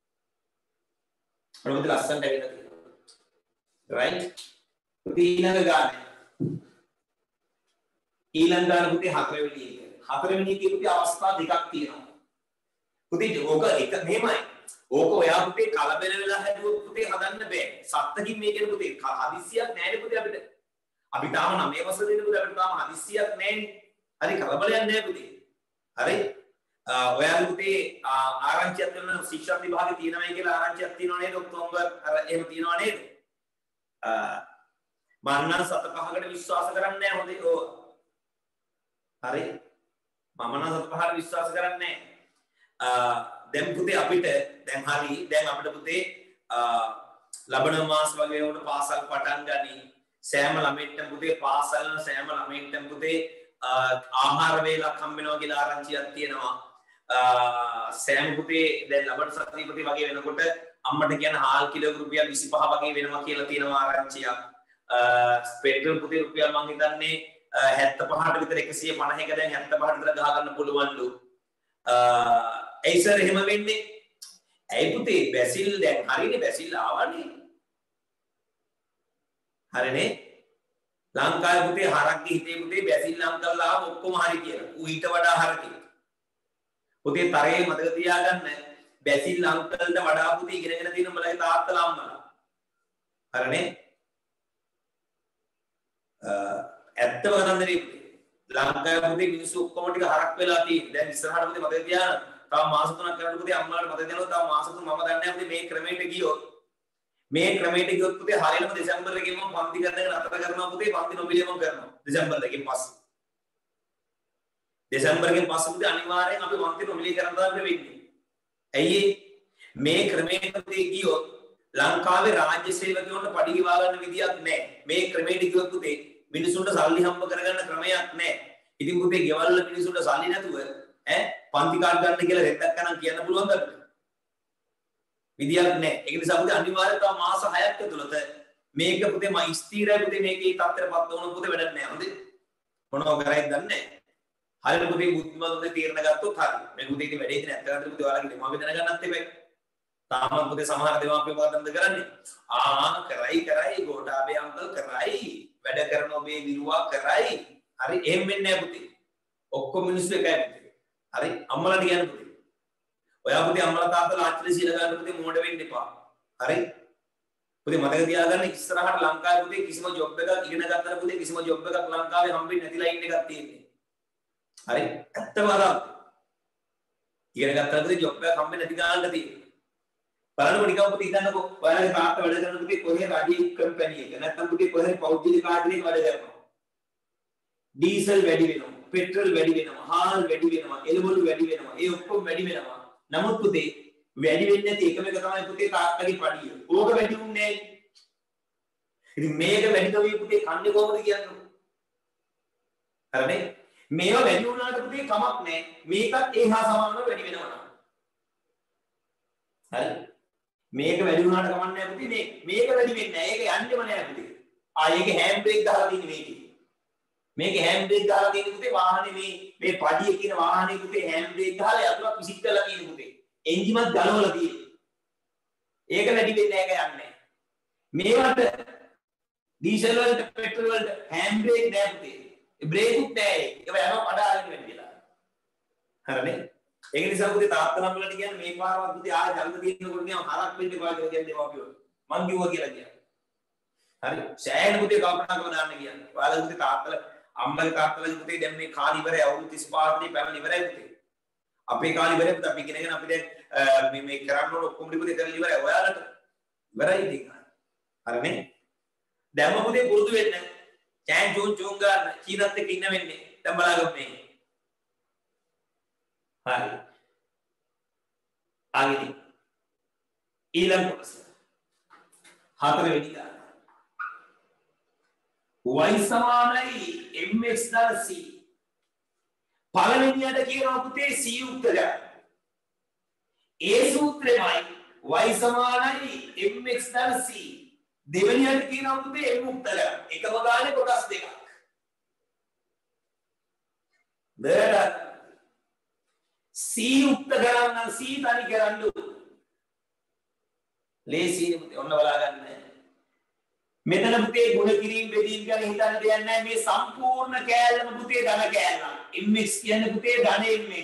ඔබට ලස්සනට ඇවිල්ලා තියෙනවා රයිට් ඊළඟ ගාන ඊළඟ ගාන පුතේ හතරවෙනි එකේ පුතේ අවස්ථා දෙකක් තියෙනවා පුතේ ඕක එක මෙහෙමයි ඕක ඔයා පුතේ කලබල වෙලා හැදුවොත් පුතේ හදන්න බෑ සත්තකින් මේකේ පුතේ හදිස්සියක් නෑනේ පුතේ අපි තාම 9 වසරේ පුතේ අපිට තාම හදිස්සියක් නෑනේ හරි කලබලයක් නෑ පුතේ හරි ඔයාලා පුතේ ආරංචියක් කරන ශික්ෂණ විභාගේ තියෙනවයි කියලා ආරංචියක් තියෙනව නේද ඔක්තෝබර් අර එහෙම තියෙනව නේද මම නම් සත පහකට විශ්වාස කරන්නේ නැහැ හොඳේ ඕ හරි මම නම් සත පහකට විශ්වාස කරන්නේ නැහැ දැන් පුතේ අපිට දැන් හරි දැන් අපිට පුතේ ලබන මාස වගේ උඩ පාසල් පටන් ගනි සෑම ළමෙක්ටම පුතේ පාසල් සෑම ළමෙක්ටම පුතේ ආහාර වේලක් හම්බ වෙනවා කියලා ආරංචියක් තියෙනවා සෑම පුතේ දැන් ලබන සතිය පුතේ වගේ වෙනකොට අම්මට කියන හාල් කිලෝ රුපියල් 25 වගේ වෙනවා කියලා තියෙනවා ආරංචියක් පෙට්‍රල් පුතේ රුපියල් මං හිතන්නේ 75ට විතර 150ක දැන් 75ට විතර ගහ ගන්න පුළුවන්ලු ඒ සර් එහෙම වෙන්නේ ඇයි පුතේ බැසිල් දැන් හරිනේ බැසිල් ආවනේ. හරිනේ. ලංකාවේ පුතේ හරක්ගේ හිතේ පුතේ බැසිල් නම් කරලා ආව ඔක්කොම හරි කියලා. ඌ ඊට වඩා හරකෙක්. පුතේ තරයේ මතක තියාගන්න බැසිල් අංකල්ට වඩා පුතේ ඉගෙනගෙන තියෙන උඹලගේ තාත්තලා අම්මලා. හරිනේ. ඇත්තම කතන්දරේ ලංකාවේ පුතේ මිනිස්සු ඔක්කොම ටික හරක් වෙලා තියෙන්නේ. දැන් ඉස්සරහට පුතේ මතක තියාගන්න. තව මාස 3ක් කරනකොට පුතේ අම්මලාට මතක දෙනවා තව මාස 3 මම දන්නේ නැහැ පුතේ මේ ක්‍රමයට ගියොත් පුතේ හරියටම දෙසැම්බර් එකේ මම පන්ති කරගෙන අතර කරනවා පුතේ පන්ති නොමිලේම කරනවා දෙසැම්බර් එකෙන් පස්සේ. දෙසැම්බර්ගෙන් පස්සේ පුතේ අනිවාර්යෙන් අපි පන්ති නොමිලේ කරන්න තමයි වෙන්නේ. ඇයි මේ ක්‍රමයට පුතේ ගියොත් ලංකාවේ රාජ්‍ය සේවකයන්ට පඩි ගෙවා ගන්න විදියක් නැහැ. මේ ක්‍රමයට ගියොත් පුතේ මිනිසුන්ට සල්ලි හම්බ කරගන්න ක්‍රමයක් නැහැ. ඉතින් පුතේ ගෙවල් වල මිනිසුන්ට සල්ලි නැතුව පන්ති කාඩ් ගන්න කියලා රෙද්දක් ගන්න කියන්න පුළුවන්ද? විදියක් නැහැ. ඒක නිසා පුතේ අනිවාර්යයෙන් තව මාස 6ක් ඇතුළත මේක පුතේ මම ස්ථිරයි පුතේ මේකේ තත්ත්වයටපත් වුණොත් පුතේ වැඩක් නැහැ. හොඳේ. මොනව කරයිද දන්නේ නැහැ. හරියට පුතේ බුද්ධිමත් උදේ තීරණ ගත්තොත් හරි. මේ පුතේ ඉතින් වැඩේ ඉතින් ඇත්තටම පුතේ ඔයාලගේ දෙමාපිය දැනගන්නත් එපා. තාමත් පුතේ සමහර දෙමාපියෝ මොකක්ද කරන්නේ? කරයි ගෝඨාභය අංකල් කරයි. වැඩ කරන ඔබේ විරුවා කරයි. හරි එහෙම වෙන්නේ නැහැ පුතේ. ඔක්කොම මිනිස්සු එකයි පුතේ. හරි අම්මලාට කියන්න පුතේ. ඔයා පුතේ අම්මලා තාත්තලා ආච්චිලා සීල ගන්න පුතේ මෝඩ වෙන්න එපා. හරි? පුතේ මතක තියාගන්න ඉස්සරහට ලංකාවේ පුතේ කිසිම ජොබ් එකක් ඉගෙන ගන්නතර පුතේ කිසිම ජොබ් එකක් ලංකාවේ හම්බෙන්නේ නැති ලයින් එකක් තියෙන්නේ. හරි? ඇත්තම අරන්. ඉගෙන ගන්නතර පුතේ ජොබ් එකක් හම්බෙන්නේ නැති ගානට තියෙන්නේ. බලන්න නිකන් පුතේ හිතන්නකෝ ඔයාලගේ තාත්තා වැඩ කරන පුතේ කොහේ රාජ්‍ය කම්පැනි එක නැත්නම් පුතේ කොහේ පෞද්ගලික කාර්යයක වැඩ කරනවා. ඩීසල් වැඩි වෙනවා. පෙට්‍රල් වැඩි වෙනවා, හාල් වැඩි වෙනවා, එළවලු වැඩි වෙනවා. ඒ ඔක්කොම වැඩි වෙනවා. නමුත් පුතේ වැඩි වෙන්නේ නැති එකම එක තමයි පුතේ තාත්තගේ පඩිය. ඕක වැඩි වුන්නේ නැහැ. ඉතින් මේක වැඩි නොවී පුතේ කන්නේ කොහොමද කියන්නේ? හරිනේ? මේවා වැඩි වුණාට පුතේ කමක් නැහැ. මේකත් ඒහා සමානව වැඩි වෙනවා. හරි? මේක වැඩි වුණාට කමක් නැහැ පුතේ. මේක වැඩි වෙන්නේ නැහැ. ඒක යන්නේම නැහැ පුතේ. ඒක හෑන්ඩ් බ්‍රේක් දාලා තියෙන්නේ මේකේ. මේකේ හෑන්ඩ් බ්‍රේක් දාලා තියෙන පුතේ වාහනේ මේ පඩිය කියන වාහනේ පුතේ හෑන්ඩ් බ්‍රේක් දාලා යතුරක් විසික් කරලා තියෙන පුතේ එන්ජිමත් ගලවලා තියෙන්නේ. ඒක වැඩි වෙන්නේ නැහැ යන්නේ. මේවට ඩීසල් වලට පෙට්‍රල් වලට හෑන්ඩ් බ්‍රේක් නැහැ පුතේ. ඒ බ්‍රේකුත් නැහැ. ඒක යනවා පඩාගෙන වෙන්නලා. හරිනේ? ඒක නිසා පුතේ තාත්තලා වලට කියන්නේ මේ පාරවත් පුතේ ආය ජල්ද තියෙනකොට නියම හරක් වෙන්න එපා කියලා කියන්නේ දෙමාපියෝ. මං කිව්වා කියලා කියන්නේ. හරි. සෑහෙන පුතේ කල්පනා කරලා දාන්න කියන්නේ. ඔයාලා පුතේ තාත්තලා අම්මගේ තාත්තලාගේ පුතේ දැන් මේ කාලේ ඉවරයි අවුරුදු 35 දී පැමිණ ඉවරයි පුතේ. අපේ කාලේ ඉවරයි පුතේ අපි ඉගෙනගෙන අපි දැන් මේ කරන්න ඕන ඔක්කොම ටික පුතේ කරලා ඉවරයි. ඔයාලට ඉවරයි ඉතින්. හරිනේ? දැන්ම පුතේ පුරුදු වෙන්න. චෑන් චූන් චූන් ගන්න කීනත් එක්ක ඉන්න වෙන්නේ. දැන් බලාගමු මේ. හරි. ආගෙනි. ඊළඟ කොටස. හතරවෙනි ගාන. y සමානයි mx දාලා c. පළවෙනියට කියනවා පුතේ c උත්තර. ඒ සූත්‍රෙමයි y සමානයි mx දාලා c. දෙවෙනියට කියනවා පුතේ m උත්තර. එකම ගානේ කොටස් දෙකක්. දෙරට c උත්තර කරන්න c තනි කරන්න. ලේසියි පුතේ ඔන්න බලා ගන්න. මෙතන පුතේ ගුණ කිරීම බෙදීම ගැන හිතන්න දෙයක් නැහැ. මේ සම්පූර්ණ කෑල්ලම පුතේ ධන කෑල්ල. mx කියන්නේ පුතේ ධන mx.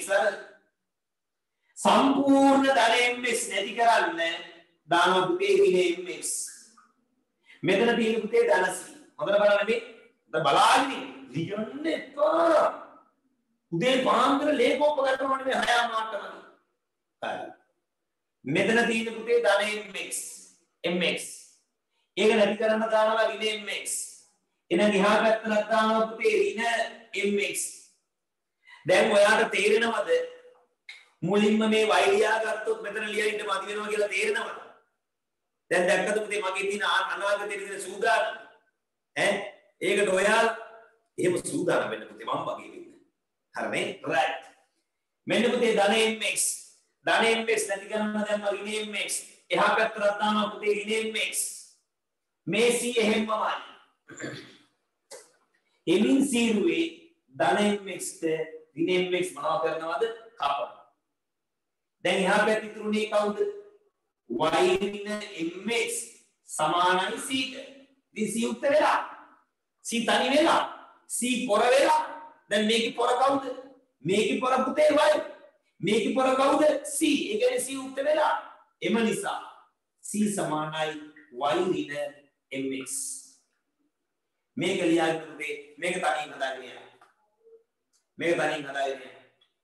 සම්පූර්ණ ධන mx නැති කරන්න දානවා පුතේ ඍණ mx. මෙතන තියෙන පුතේ ධන c. හොඳට බලන්න මේ. දැන් බලාගෙන ලියන්න එපා. උදේ පාන්දර ලේකෝප ගන්න ඕනේ මේ 6 මාටම. හරි. මෙතන තියෙන පුතේ ධන mx. ඒක නැති කරන්න දානවා ඍණ mx. එහෙනම් එහා පැත්තට දානවා පුතේ ඍණ mx. දැන් ඔයාලට තේරෙනවද මුලින්ම මේ y ලියා ගත්තොත් මෙතන ලියන්න මදි වෙනවා කියලා තේරෙනවද? දැන් දැක්කද පුතේ මගේ තියෙන අනාගතයේ තියෙන සූදානම් ඒකට ඔයාලා එහෙම සූදානම් වෙන්න පුතේ මම වගේ වෙන්න. හරිනේ? right. මෙන්න පුතේ ධන mx. ධන mx නැති කරන්න දැන් ඍණ mx. එහා පැත්තට දානවා පුතේ ඍණ mx. මේ c එහෙම්මමයි. එමින් සීරුවේ ධන mx ට ඍණ mx මොනවා කරනවද? කපනවා. දැන් එහා පැත්තේ ඉතුරුනේ කවුද? y ඍණ mx සමානයි c ට. ඉතින් c උත්තර වෙලා. c තනි වෙලා. c පොර වෙලා. දැන් මේකේ පොර කවුද? මේකේ පොර පුතේ y. මේකේ පොර කවුද? c. ඒ කියන්නේ c උත්තර වෙලා. එම නිසා c සමානයි y ඍණ mx. මේක ලියාගන්න පුතේ. මේක තනියෙන් හදාගෙන යන්න. මේක තනියෙන් හදාගෙන යන්න.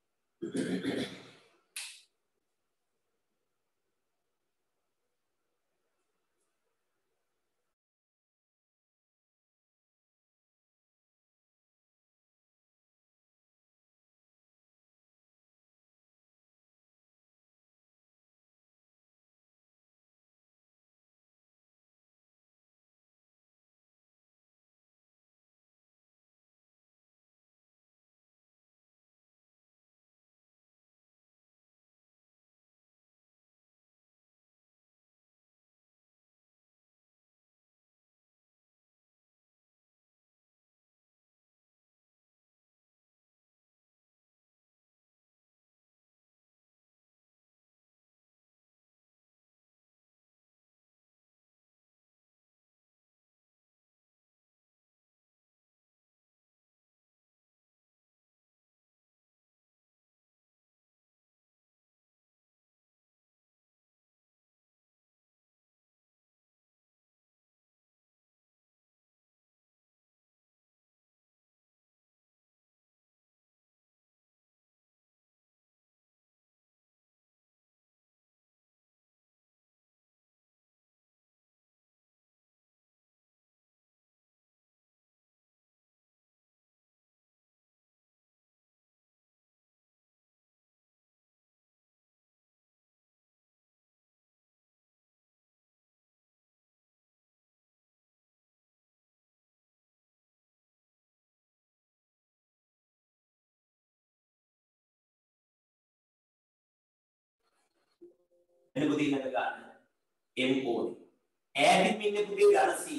එන්න පුතේ ඊළඟ ගන්න. m ඕනේ. ඈතින් ඉන්නේ පුතේ ධන c.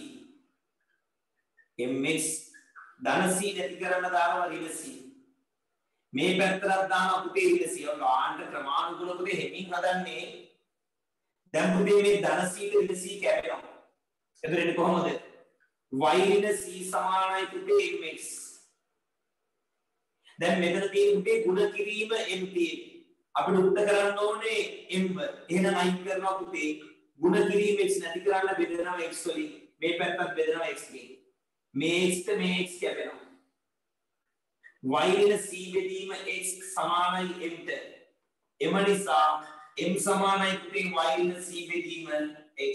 mx ධන c නැති කරන්න දානවා ඍණ c. මේ පැත්තට දානවා පුතේ ඍණ c. ඔන්න ආන්ට ක්‍රමානුකූලව පුතේ හෙමින් හදන්නේ. දැන් පුතේ මේ ධන c ඍණ c කැපෙනවා. එතකොට එන්නේ කොහොමද? y ඍණ c සමානයි පුතේ mx. දැන් මෙතන තියෙන පුතේ ගුණ කිරීම m තියෙන්නේ. අපිට උත්තර කරන්න ඕනේ m. එහෙනම් අයින් කරනවා පුතේ ගුණ කිරීම x නැති කරන්න බෙදනවා x වලින්. මේ පැත්තත් බෙදනවා x වලින්. මේ x ට මේ x කැපෙනවා. y ඍණ c බෙදීම x සමානයි m ට. එම නිසා m සමානයි පුතේ y ඍණ c බෙදීම x.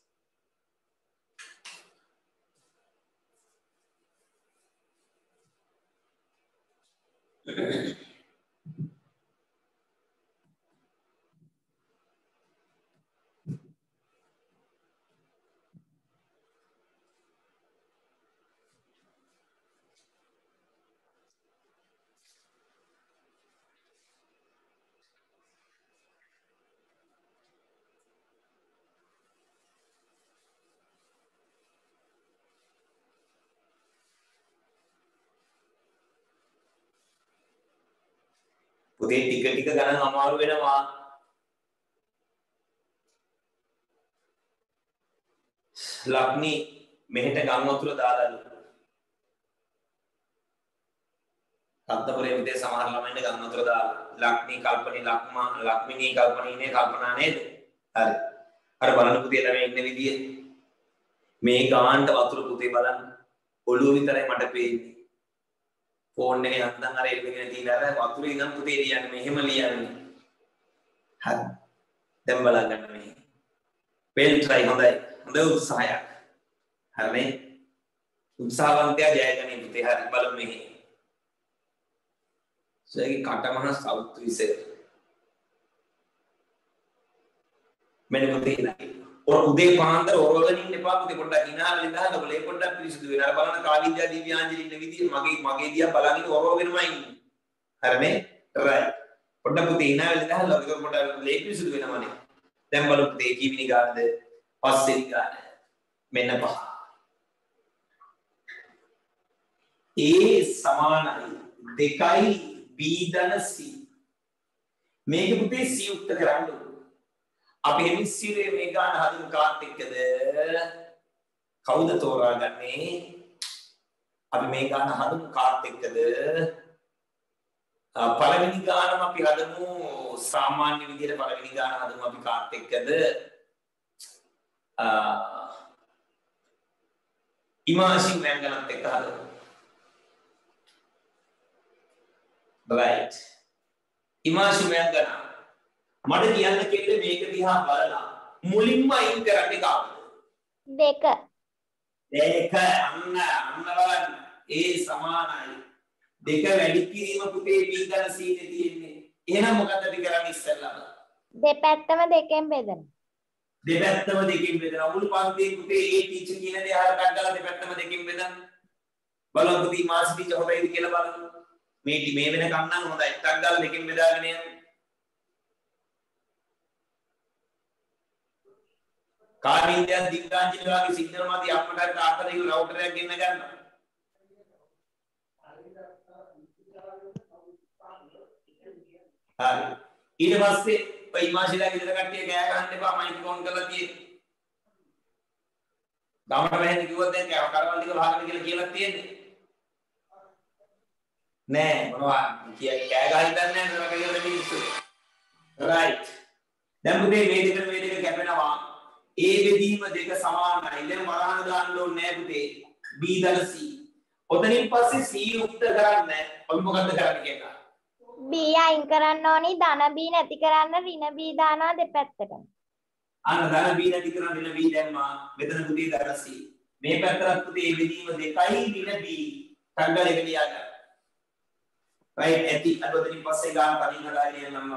පුතේ ටික ටික ගණන් අමාරු වෙනවා. ලක්නි මෙහෙට ගම් වතුර දාලාලු. රත්නපුරේ විතේ සමහර ළමයින්ට ගම් වතුර දාලා. ලක්නි කල්පනී ලක්මිනී කල්පනීනේ කල්පනා නේද? හරි. අර බලන්න පුතේ ළමයි ඉන්න විදිය. මේ ගානට වතුර පුතේ බලන්න. ඔළුව විතරයි මට පේන්නේ. ෆෝන් එකේ නැත්නම් අර එල්ලගෙන තියලා අර වතුරේ ඉඳන් පුතේ ලියන්නේ මෙහෙම ලියන්නේ. හරි. දැන් බලන්න මේ. වෙල් try හොඳයි. හොඳ උත්සාහයක්. හරිනේ. උත්සාහවන්තයා ජයගනි පුතේ. හරි බලමු මෙහි. සෝයගේ කටමහ සවුත් විසය. මෙන්න පුතේ ඉන්නේ. और उदय पांदर ओरवගෙන ඉන්න එපා පුතේ පොඩ්ඩක් ඉනාල ඉඳලා ඔබලේ පොඩ්ඩක් පිරිසිදු වෙනවා. බලන්න කාවිද්‍යා දිව්‍යාංජලි ඉන්න විදිය මගේ දිහා බලන් ඉන්න ඔරවගෙනමයි ඉන්නේ. හරිනේ? රයිට්. පොඩ්ඩක් පුතේ ඉනාල ඉඳලා ඔබ පොඩ්ඩක් ලේ පිරිසිදු වෙනවනේ. දැන් බලමු පුතේ කීවිනි ගානද? පස්වෙනි ගාන. මෙන්න පහ. A සමානයි 2යි B ධන C. මේක පුතේ C උත්තර කරන්න ඕනේ. අපි හෙමිස්ෆියරේ මේ ගාන හදමු කාත් එක්කද? කවුද තෝරාගන්නේ? අපි මේ ගාන හදමු කාත් එක්කද? පළවෙනි ගානම අපි හදමු සාමාන්‍ය විදිහට පළවෙනි ගාන හදමු අපි කාත් එක්කද? ඉමාසින් වැංගනත් එක්ක හදමු. right. ඉමාසින් වැංගන. මට කියන්න කෙල්ල මේක දිහා බලලා මුලින්ම අයින් කරන්නේ කවුද? දෙක. දෙක අන්න බලන්න. ඒ සමානයි. දෙක වැඩි කිරීම පුතේ B ගන්න C නේ තියෙන්නේ. එහෙනම් මොකද අපි කරන්නේ ඉස්සෙල්ලාම? දෙපැත්තම දෙකෙන් බෙදනවා. දෙපැත්තම දෙකෙන් බෙදනවා. මුළු පන්තියේ පුතේ ඒ ටීචර් කියන දේ අහලා ගන්නලා දෙපැත්තම දෙකෙන් බෙදන්න. බලන්න පුතේ මාස් ටීචර් හොඳයිද කියලා බලන්න. මේ වෙනකන් නම් හොඳයි. ටක් ගාලා දෙකෙන් බෙදාගෙන යන්න. කාර්යයෙන් දිග්ගාංජලි වගේ සිග්නල් මත අප්පට තාත්තට යු රවුටර් එකක් ගෙන්න ගන්න. හරි. ඊට පස්සේ ඔය ඉමාශිලා ගෙදර කට්ටිය ගෑ ගහන්න එපා මයික් ඔන් කරලා තියෙන්නේ. ගමට වැහෙන්න කිව්වොත් දැන් කරවල් ටික වහගෙන කියලා තියෙන්නේ. නෑ මොනවා කෑ ගහින් දන්නේ නැහැ නේද කියලා මිනිස්සු. right. දැන් පුතේ මේ දෙක කැපෙනවා. A බෙදීම දෙක සමානයි. දැන් වරහන දාන්න ඕනේ නෑ පුතේ. B දල C. ඔතනින් පස්සේ C යුක්ත කරන්න. අපි මොකද්ද කරන්නේ කියලා? B අයින් කරන්න ඕනි ධන B නැති කරන්න ඍණ B දානවා දෙපැත්තටම. අන්න ධන B නැති කරන්න ඍණ B දැම්මා. මෙතන පුතේ ධන C. මේ පැත්තට පුතේ A බෙදීම දෙකයි ඍණ B. සංගල එක ලියා ගන්න. right ඇති අදොතනින් පස්සේ ගාන කලින් හදාගෙන යන්නම්ම.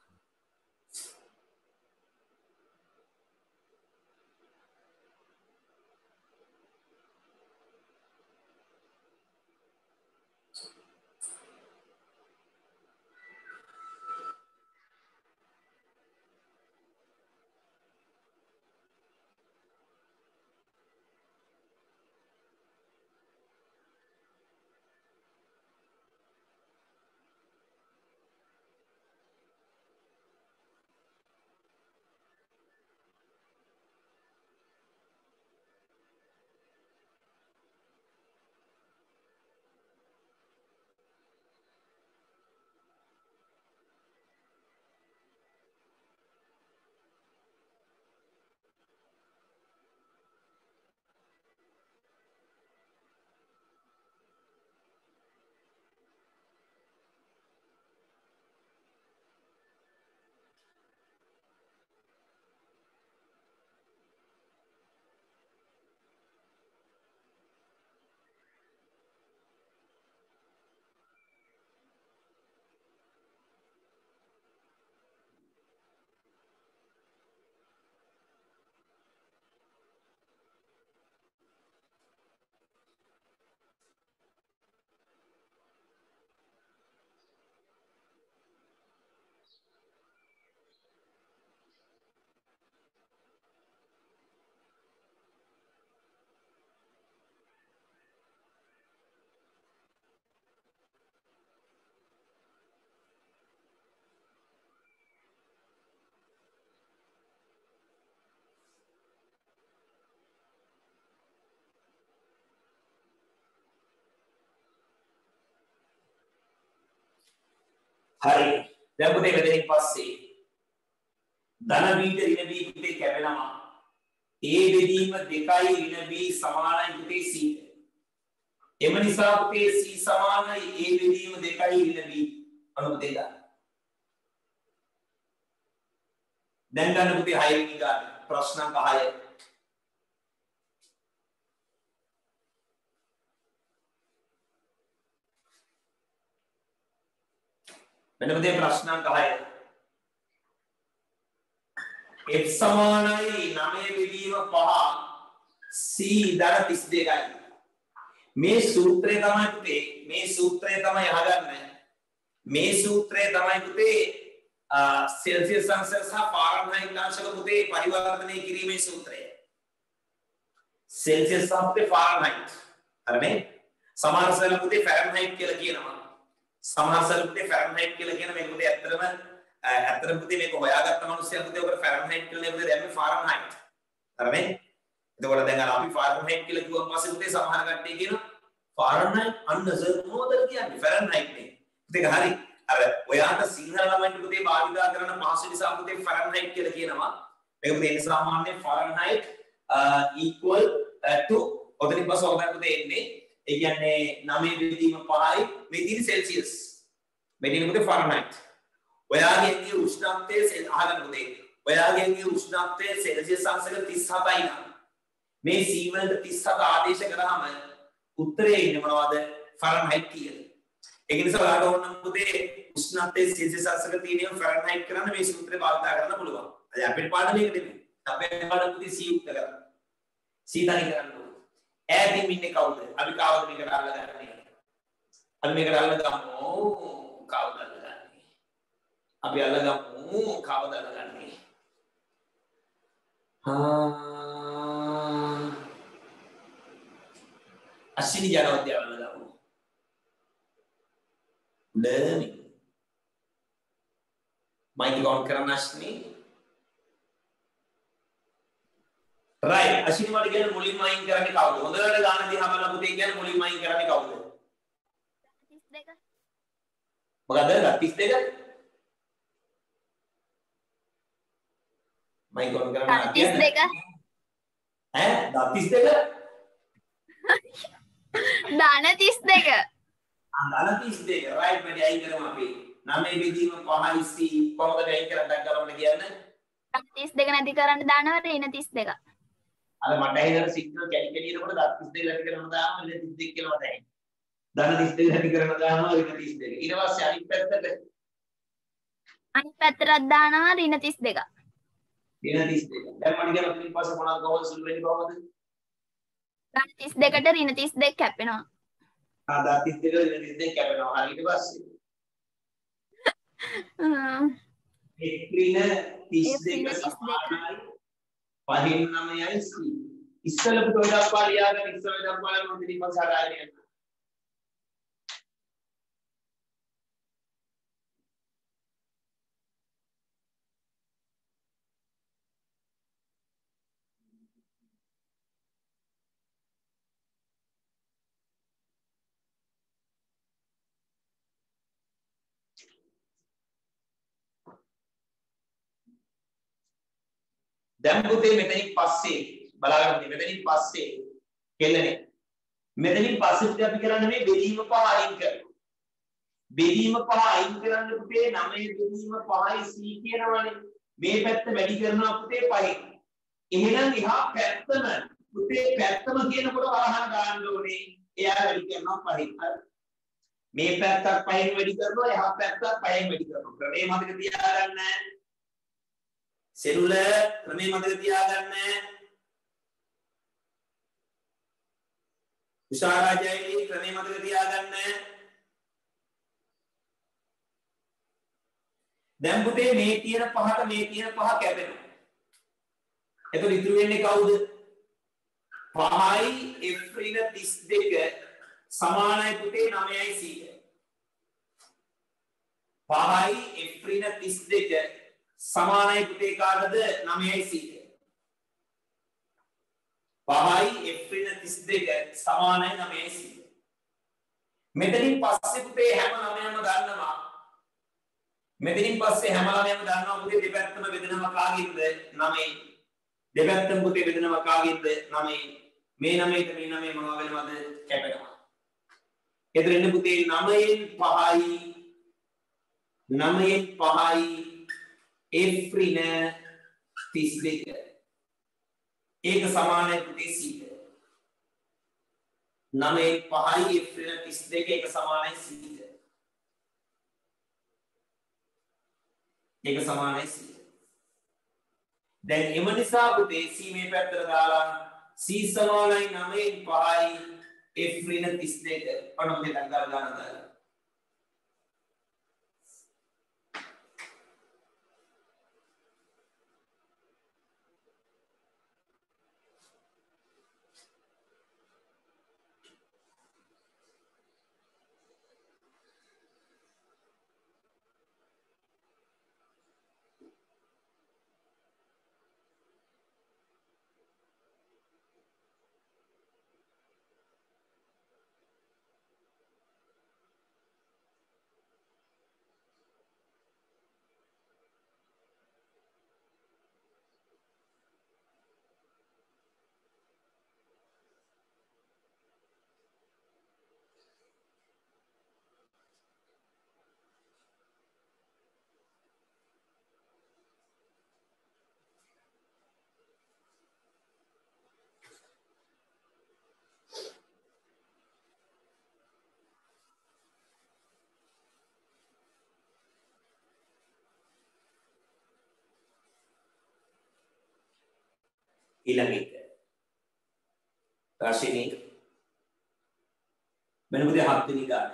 හරි. දැන් පුතේ මෙතනින් පස්සේ ධන B ට ඍණ B පුතේ කැපෙනවා. A බෙදීම 2යි ඍණ B සමානයි පුතේ C ට. එම නිසා පුතේ C සමානයි A බෙදීම 2යි ඍණ B. අනු පුතේ ගන්න. දැන් ගන්න පුතේ 6 වෙනි ගාන ප්‍රශ්නාංක 6. මෙන්න පුතේ ප්‍රශ්නාංක 6. F සමානයි 9 බෙදීම 5 C ධන 32යි. මේ සූත්‍රය තමයි පුතේ මේ සූත්‍රය තමයි අහගන්න. මේ සූත්‍රය තමයි පුතේ සෙල්සියස් අංශක සහ ෆාරන්හයිට් අංශක පුතේ පරිවර්තනය කිරීමේ සූත්‍රය. සෙල්සියස් සහ පුතේ ෆාරන්හයිට්. හරිනේ? සමහර සල පුතේ ෆාරන්හයිට් කියලා කියනවා. සමහර සල පුතේ ෆාරන්හයිට් කියලා කියන මේක පුතේ ඇත්තටම ඇත්තටම පුතේ මේක හොයාගත්ත මිනිස්සයා පුතේ ඔකට ෆැරන්හයිට් කියලා නේ පුතේ දැම්මේ ෆාරන්හයිට්. හරිනේ? එතකොට දැන් අර අපි ෆාරන්හයිට් කියලා කිව්වන් පස්සේ පුතේ සමහර කට්ටිය කියනවා ෆාරන්හයිට් අන්න සර් මොකද කියන්නේ ෆැරන්හයිට් නේ. පුතේ හරි. අර ඔයාට සිංහල ළමයින්ට පුතේ භාවිතා කරන පහසු නිසා පුතේ ෆැරන්හයිට් කියලා කියනවා. මේක පුතේ සාමාන්‍ය ෆාරන්හයිට් equal to ඔතනින් පස්සේ ඔබට පුතේ එන්නේ ඒ කියන්නේ 9.5යි මේ තියෙන සෙල්සියස්. මේ තියෙන පුතේ ෆාරන්හයිට්. ඔයාගේ උෂ්ණත්වයේ අහගන්න පුතේ. ඔයාගේ උෂ්ණත්වයේ සෙල්සියස් අංශක 37යි නම් මේ C වලට 37 ආදේශ කරාම උත්තරේ ඉන්නේ මොනවද? ෆාරන්හයිට් කියලා. ඒක නිසා ඔයාලට ඕන නම් පුතේ උෂ්ණත්වයේ සෙල්සියස් අංශක තියෙන ෆාරන්හයිට් කරන්න මේ සූත්‍රය භාවිත කරන්න පුළුවන්. අද අපේ පාඩම මේක නෙමෙයි. අපේ පාඩම පුතේ C උත්තර කරන්න. C තනි කරන්න ඕනේ. ඈතින් ඉන්නේ කවුද? අපි කාවද මේකට අල්ලගන්නේ? අපි මේකට අල්ලගමු. කවුද අල්ලගන්නේ? අපි අල්ලගමු. කවුද අල්ලගන්නේ? අශ්විනි ජනවද්‍ය අල්ලගමු. learning. mic on කරන්න අශ්විනි. right අශ්විනි මට කියන්නේ මුලින්ම අයින් කරන්නේ කවුද? හොඳට ගාන දිහා බලලා පුතේ කියන්නේ මුලින්ම අයින් කරන්නේ කවුද? 32. මොකද 32? mic on කරන්න 32. ඈ 32? දාන 32. දාන 32 right මට අයින් කරමු අපි. 9 බෙදීම 5යි C කොහොමද අයින් කරන්න ගමන කියන්නේ? 32 නැති කරන්න දානවා ඍණ 32. අර මට ඇහිලා සිග්නල් කැඩි කැඩි එනකොට 32 නැති කරනවා දාම ඍණ 32 කියලා මට ඇහිලා. ධන 32 නැති කරනවා දාම ඍණ 32. ඊට පස්සේ අනිත් පැත්තට දානවා ඍණ 32. ඍණ 32. දැන් මම කියන තුලින් පස්සේ මොනවද ගෝල් සුළු වෙන්නේ කොහොමද? ධන 32ට ඍණ 32 කැපෙනවා. ආ 32 ඍණ 32 කැපෙනවා. හරි ඊට පස්සේ ඍණ 32 සමානයි 5.9යි C. ඉස්සෙල්ලා පුතේ දක්වා ලියාගෙන ඉස්සෙල්ලා දක්වා මොකද ඉතින් පස්සේ හදාගෙන යන්න. දැන් පුතේ මෙතනින් පස්සේ බලාගන්න මෙතනින් පස්සේ කෙල්ලනේ මෙතනින් පස්සේ පුතේ අපි කරන්නේ මේ බෙදීම පහ අයින් කරනවා. බෙදීම පහ අයින් කරන්න පුතේ 9 බෙදීම 5යි C කියනවනේ. මේ පැත්ත වැඩි කරනවා පුතේ 5යි. එහෙනම් එහා පැත්තම පුතේ පැත්තම කියනකොට වරහන් ගන්න ඕනේ. එයා වැඩි කරනවා 5යි. මේ පැත්තත් 5න් වැඩි කරනවා එහා පැත්තත් 5න් වැඩි කරනවා. ක්‍රමේ මතක තියාගන්න. සෙලුලර් ක්‍රමේ මතක තියාගන්න. උෂාරාජයනි ක්‍රමේ මතක තියාගන්න. දැන් පුතේ මේ තියෙන පහට මේ තියෙන පහ කැපෙනවා. එතකොට ඉතුරු වෙන්නේ කවුද? 5යි F ඍණ 32 සමානයි පුතේ 9යි C. 5යි F ඍණ 32 සමානයි පුතේ කාටද 9යි C. 5යි F ඍණ 32 සමානයි 9යි C. මෙතනින් පස්සේ පුතේ හැම ළමයාම දන්නවා. මෙතනින් පස්සේ හැම ළමයාම දන්නවා පුතේ දෙපැත්තම බෙදෙනවා කාගෙන්ද 9යි. දෙපැත්තම පුතේ බෙදෙනවා කාගෙන්ද 9යි. මේ 9ට මේ 9 මොනවා වෙනවද කැපෙනවා. එතන ඉන්න පුතේ 9න් 5යි 9න් 5යි F ඍණ 32 ඒක සමානයි පුතේ C. 9න් 5යි F ඍණ 32 ඒක සමානයි C. ඒක සමානයි C. දැන් එම නිසා පුතේ C මේ පැත්තට දාලා C සමානයි 9න් 5යි F ඍණ 32 ඔන්න මෙතන දාලා ඊළඟ එක රශිනී මෙන්න පුතේ 7 වෙනි ගාන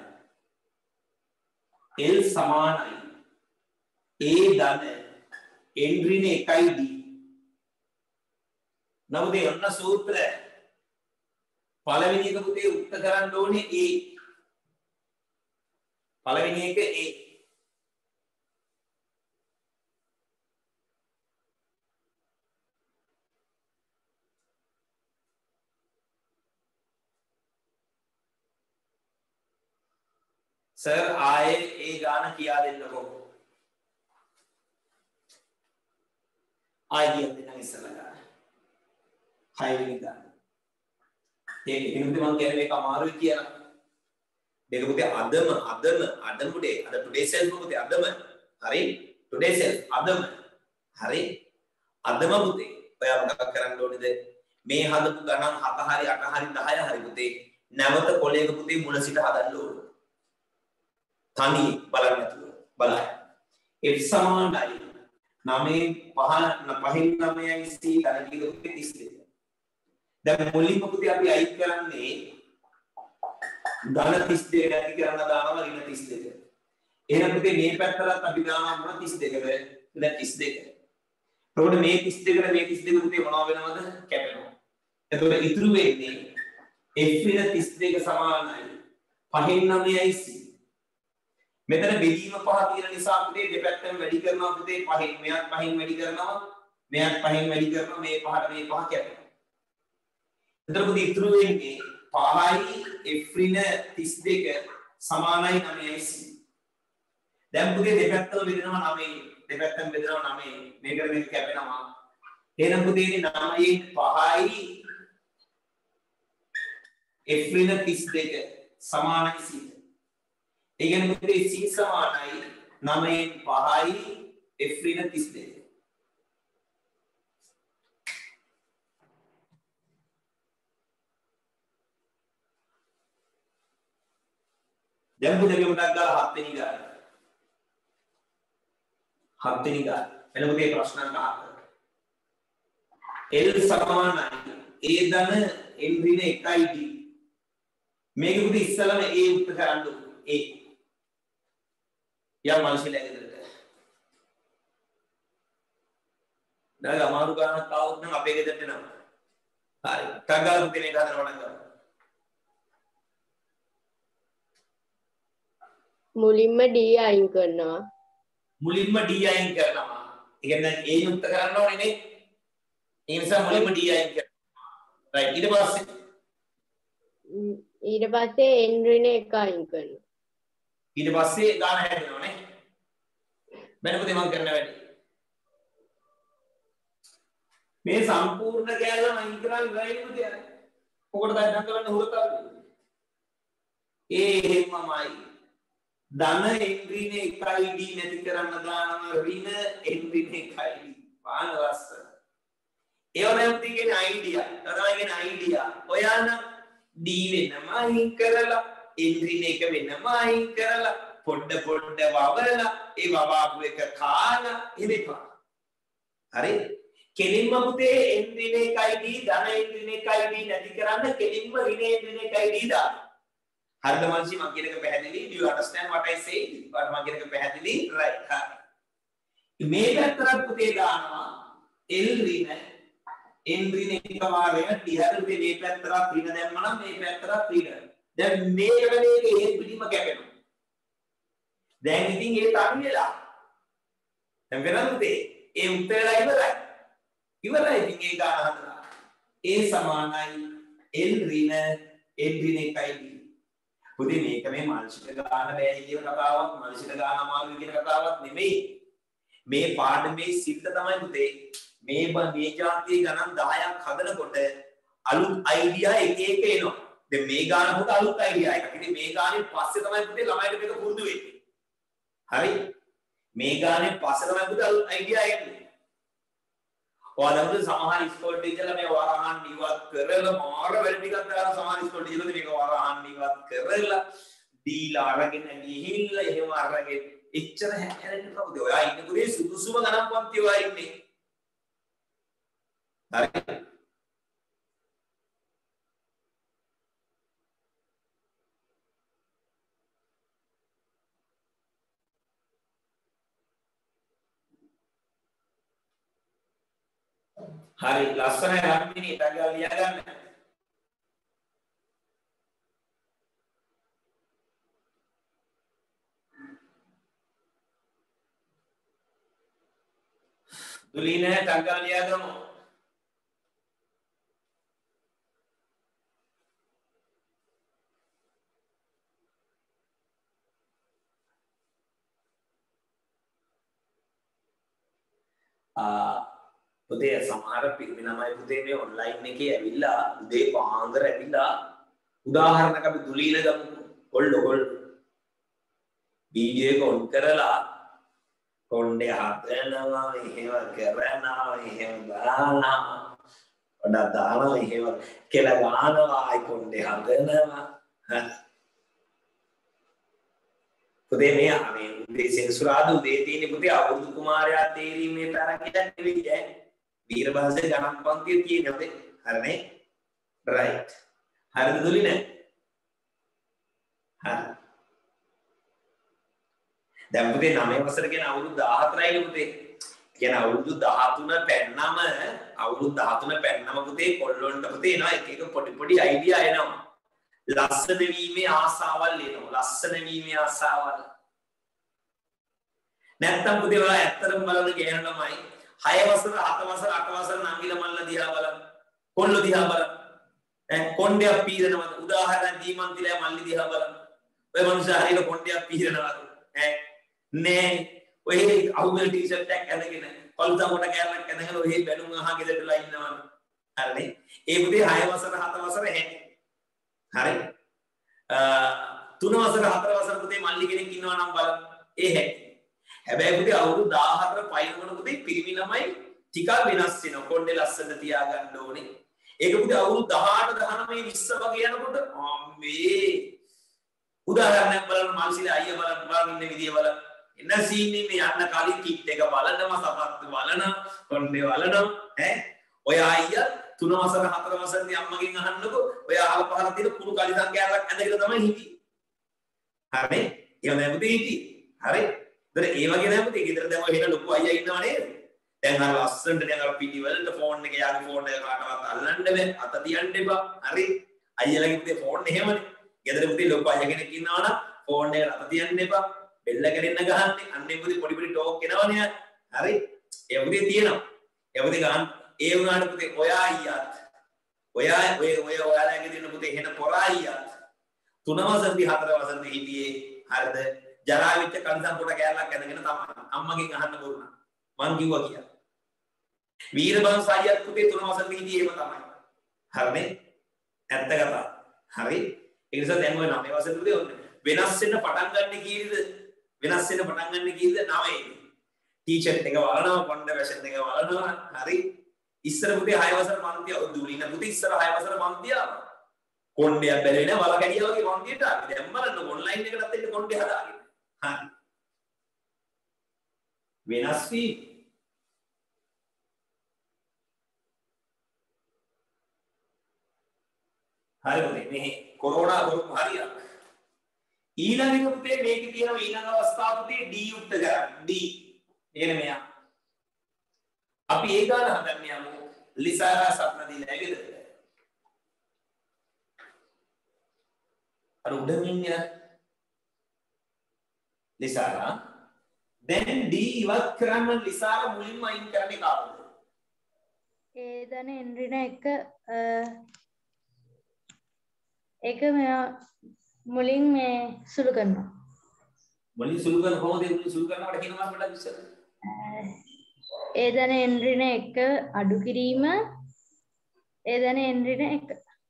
L සමානයි A ධන n ඍණ 1යි D නමුත් ඔන්න සූත්‍ර පළවෙනි එක පුතේ උත්තර කරන්න ඕනේ A පළවෙනි එක A सर आए ए गाना किया देන්නකො ආයි කියන්න දෙන්න ඉස්සලා ගන්න 6 වෙනි ගාන ඒක ඉතින් මම කියන්නේ මේක අමාරුයි කියලා මේක පුතේ අදම පුතේ අද ටුඩේ සෙල්ෆ් පුතේ අදම හරි ටුඩේ සෙල්ෆ් අදම හරි අදම පුතේ ඔයා මොකක් කරන්න ඕනේද මේ හදපු ගණන් 7 හරි 8 හරි 10 හරි පුතේ නැවත කොලයක පුතේ මුල සිට හදන්න ඕනේ තනි බලන්න නැතුව බලන්න f සමානයි 9 9යි c ධන කීක පුතේ 32 දැන් මුලින්ම පුතේ අපි අයින් කරන්නේ ධන 32 නැති කරන දානවා ඍණ 32 එහෙනම් පුතේ මේ පැත්තට අපි දානවා මොන 32ද ඍණ 32 එතකොට මේ 32ට මේ 32 පුතේ මොනව වෙනවද කැපෙනවා එතකොට ඉතුරු වෙන්නේ f ඍණ 32 සමානයි 5 9යි c මෙතන බෙදීම පහ තියෙන නිසා පුතේ දෙපැත්තම වැඩි කරනවා පුතේ පහෙන් මෙයත් පහෙන් වැඩි කරනවා මෙයත් පහෙන් වැඩි කරනවා මේ පහට මේ පහ කැපෙනවා. එතන පුතේ ඉතුරු වෙන්නේ 5යි f ඍණ 32 සමානයි 9යි c. දැන් පුතේ දෙපැත්තම බෙදෙනවා 9 දෙපැත්තම බෙදෙනවා 9 මේකට මේක කැපෙනවා. එහෙනම් පුතේ ඉන්නේ 9යි 5යි f ඍණ 32 සමානයි c. ඒ කියන්නේ පුතේ c සමානයි 9න් 5යි f ඍණ 32. දැන් පුතේ අපි මුටක් ගාලා 7 වෙනි ගාන. 7 වෙනි ගාන. එළ පුතේ ප්‍රශ්න අංක 7. L සමානයි A ධන n ඍණ 1යි D. මේක පුතේ ඉස්සලම A උත්තර කරන්න ඕනේ. A या මනසින් ඇගෙදරට දැන් අමාරු ගානක් ආවොත් නම් අපේ ගෙදරට එනවා හරි ටගාල පුතේ මේක හදන්න වඩා කරමු මුලින්ම D අයින් කරනවා ඒ කියන්නේ A යුක්ත කරන්න ඕනේ නේ ඒ නිසා මුලින්ම D අයින් කරනවා රයිට් ඊට පස්සේ n ඍණ 1 අයින් කරනවා ඊට පස්සේ ගාන හැදෙනවා නේ මෙන්න පුතේ මම කරන වැඩේ මේ සම්පූර්ණ කැලම අයින් කරලා ඉවරයි පුතේ මොකටද දැන් කරන්නේ හුරතල් එහෙමමයි ධන n ඍණ 1යි d නැති කරන්න දානවා ඍණ n ඍණ 1යි පාන ලස්සන ඒවනම් තියෙන්නේ අයිඩියා තමයි අයිඩියා ඔයාන d වෙනම අයින් කරලා n ඍණ 1 වෙනම අයින් කරලා පොඩ වවලා ඒ වවාපු එක කාලා ඉරිපා හරි කෙලින්ම පුතේ n ඍණ 1යි d ධන n ඍණ 1යි d නැති කරන්න කෙලින්ම ඍණ n ඍණ 1යි d දාන්න හරිද මල්සි මම කියන එක පැහැදිලි do you understand what I say මම කියන එක පැහැදිලි right හරි මේ පැත්තට පුතේ දානවා l ඍණ n ඍණ 1 වාරය දිහාට පුතේ මේ පැත්තට ඍණ දැම්ම නම් මේ පැත්තට ඍණ දැන් මේකට මේක හේත් පිටින්ම කැපෙනවා. දැන් ඉතින් ඒ තනි වෙලා. දැන් වෙනද ඒ උත්තරලා ඉවරයි. ඉතින් ඒ ගාන හදලා. A සමානයි L ඍණ n ඍණ 1යි. පුතේ මේක මේ මානසික ගාන බෑ කියන කතාවක් මානසික ගාන අමාරු කියන කතාවක් නෙමෙයි. මේ පාඩමේ සිද්ධ තමයි පුතේ මේ જાතියේ ගණන් 10ක් හදනකොට අලුත් අයිඩියා එක එනවා. දැන් මේ ගාන පුත අලුත් අයිඩියා එකක්. ඉතින් මේ ගානේ පස්සේ තමයි පුතේ ළමයිට මේක පුරුදු වෙන්නේ. හරි? මේ ගානේ පස්සේ තමයි පුතේ අලුත් අයිඩියා එන්නේ. ඔයාලට සමහර ඉස්කෝලේ ටීචර්ලා මේ වරහන් ඉවත් කරලා මාර වැඩ ටිකක් දාලා සමහර ඉස්කෝලේ ටීචර්ලා මේක වරහන් ඉවත් කරලා දීලා අරගෙන ගිහිල්ලා එහෙම අරගෙන එච්චර හැරෙන්න කවුද? ඔයා ඉන්නේ පුතේ සුදුසුම ගණන් පන්ති ඔයා ඉන්නේ. හරි? හරි ලස්සනයි රම්මිනී ටගල් ලියා ගන්න. දුලීන ටගල් ලියා ගමු. පුතේ සමහර පිරිමි ළමයි පුතේ මේ ඔන්ලයින් එකේ ඇවිල්ලා උදේ පාන්දර ඇවිල්ලා උදාහරණයක් අපි දුලීන ගමු කොල්ල වීඩියෝ එක ඔන් කරලා කොණ්ඩේ හදනවා එහෙම කරනවා එහෙම දානවා වඩා දානවා එහෙම කියලා ගන්නවා අය කොණ්ඩේ හදනවා පුතේ මේ උදේ සෙන්සුරාද උදේ තියෙන පුතේ අවුරුදු කුමාරයා තේරීමේ තරකයක් නෙවෙයි ඈ වීරභාෂේ ගණන් පන්තිය තියෙනවා පුතේ හරිනේ රයිට් හරිද දුලිනේ හරි දැන් පුතේ 9 වසර කියන අවුරුදු 14යිනේ පුතේ කියන අවුරුදු 13 පැන්නම පුතේ කොල්ලොන්ට පුතේ එනවා එක එක පොඩි අයිඩියා එනවා ලස්සන වීමේ ආසාවල් එනවා ලස්සන වීමේ ආසාවල් නැත්තම් පුතේ ඔයා ඇත්තටම බලන ගෑනු ළමයි 6 වසර 7 වසර 8 වසර නංගිල මල්ල දිහා බලන්න කොල්ල දිහා බලන්න කොණ්ඩයක් පීරනවද උදාහරණ දීමන්තිලා මල්ලි දිහා බලන්න ඔය මනුස්සයා හරියට කොණ්ඩයක් පීරනවද නෑ ඔය අවුල් ටී-ෂර්ට් එකක් ඇඳගෙන කොල්තා කොට කැරලක් ඇඳගෙන ඔය බැලුම් අහා ගෙදරටලා ඉන්නවා හරිනේ ඒ පුතේ 6 වසර 7 වසර හැටි හරි 3 වසර 4 වසර පුතේ මල්ලි කෙනෙක් ඉන්නවා නම් බලන්න ඒ හැටි හැබැයි පුතේ අවුරුදු 14 පයින්වල පුතේ පිරිමි ළමයි ටිකක් වෙනස් වෙනවා කොණ්ඩේ ලස්සන තියාගන්න ඕනේ ඒක පුතේ අවුරුදු 18 19 20 වගේ යනකොට අම්මේ උදාහරණයක් බලන්න මාල්සිලා අයියා බලන්න ඉන්න විදිය බලන්න එන සීන් මේ යන්න කලින් කිට් එක බලනවා සපත්තු බලන කොණ්ඩේ බලනවා ඔය අයියා 3 වසර 4 වසරදී අම්මගෙන් අහන්නකො ඔය අහල පහල තියෙන කුණු කලිසම් කෑල්ලක් ඇඳගෙන තමයි හිටියේ හරි එහෙම නෑ පුතේ හිටියේ හරි ඒතර ඒ වගේ නෑ පුතේ ගෙදර දැන් ඔය හෙන ලොකු අයියා ඉන්නව නේද දැන් අර ලස්සනට දැන් අර පිටිවලට ෆෝන් එක යාගේ ෆෝන් එක කාටවත් අල්ලන්න බෑ අත තියන්න එපා හරි අයියලගේ පුතේ ෆෝන් එහෙමනේ ගෙදර පුතේ ලොකු අයියා කෙනෙක් ඉන්නවා නම් ෆෝන් එක අත තියන්න එපා බෙල්ල කැඩෙන්න ගහන්නේ අන්නේ පුතේ පොඩි ටෝක් එනවනේ හරි ඒ පුතේ තියෙනවා ඒ පුතේ ගන්න ඒ වුණාට පුතේ ඔයා අයියාත් ඔයාලගේ දින පුතේ එහෙන පොරා අයියාත් 3 වසරදී 4 වසරදී හිටියේ හරිද ජරා වෙච්ච කන්සම් පොඩ කෑල්ලක් ඇඳගෙන තමයි අම්මගෙන් අහන්න බොරුණා මං කිව්වා කියලා වීරබංශ අයියාත් පුතේ 3 වසරදී හිටියේ එහෙම තමයි හරිනේ ඇත්ත කතා හරි ඒ නිසා දැන් ඔය 9 වසරදී වෙනස් වෙන්න පටන් ගන්න කීයද වෙනස් වෙන්න පටන් ගන්න කීයද 9 ටී-ෂර්ට් එක වලනවා කොණ්ඩ වැෂන් එක වලනවා හරි ඉස්සර පුතේ 6 වසර මන්තිය දුලින පුතේ ඉස්සර 6 වසර මන්තිය කොණ්ඩයක් බැලුවේ නෑ වල කැඩියා වගේ මන්තියට ආවේ දැන් බලන්න ඔන්ලයින් එකටත් එන්න කොණ්ඩේ හදාගෙන හරි වෙනස් වී හරි පුතේ මේ කොරෝනා වරුත් හරියක් ඊළඟ පුතේ මේකේ තියෙන ඊළඟ අවස්ථාව පුතේ D යුක්ත කරන්න D එන මෙයා අපි ඒ ගාන හදන්න යමු ලිසාරා සත්න දීලා ඇවිද අර උඩින් ඉන්නේ ලිසාරා දැන් D ඉවත් කරන්න ලිසාරා මුලින්ම අයින් කරන්නේ කාටද ඒදන එන්රින එක මෙයා මුලින් මේ සුළු කරනවා මුලින් සුළු කරන කොහොමද මුලින් සුළු කරනවට කියනවා මට විශ්වාස ඒදන එන්රින එක අඩු කිරීම ඒදන එන්රින එක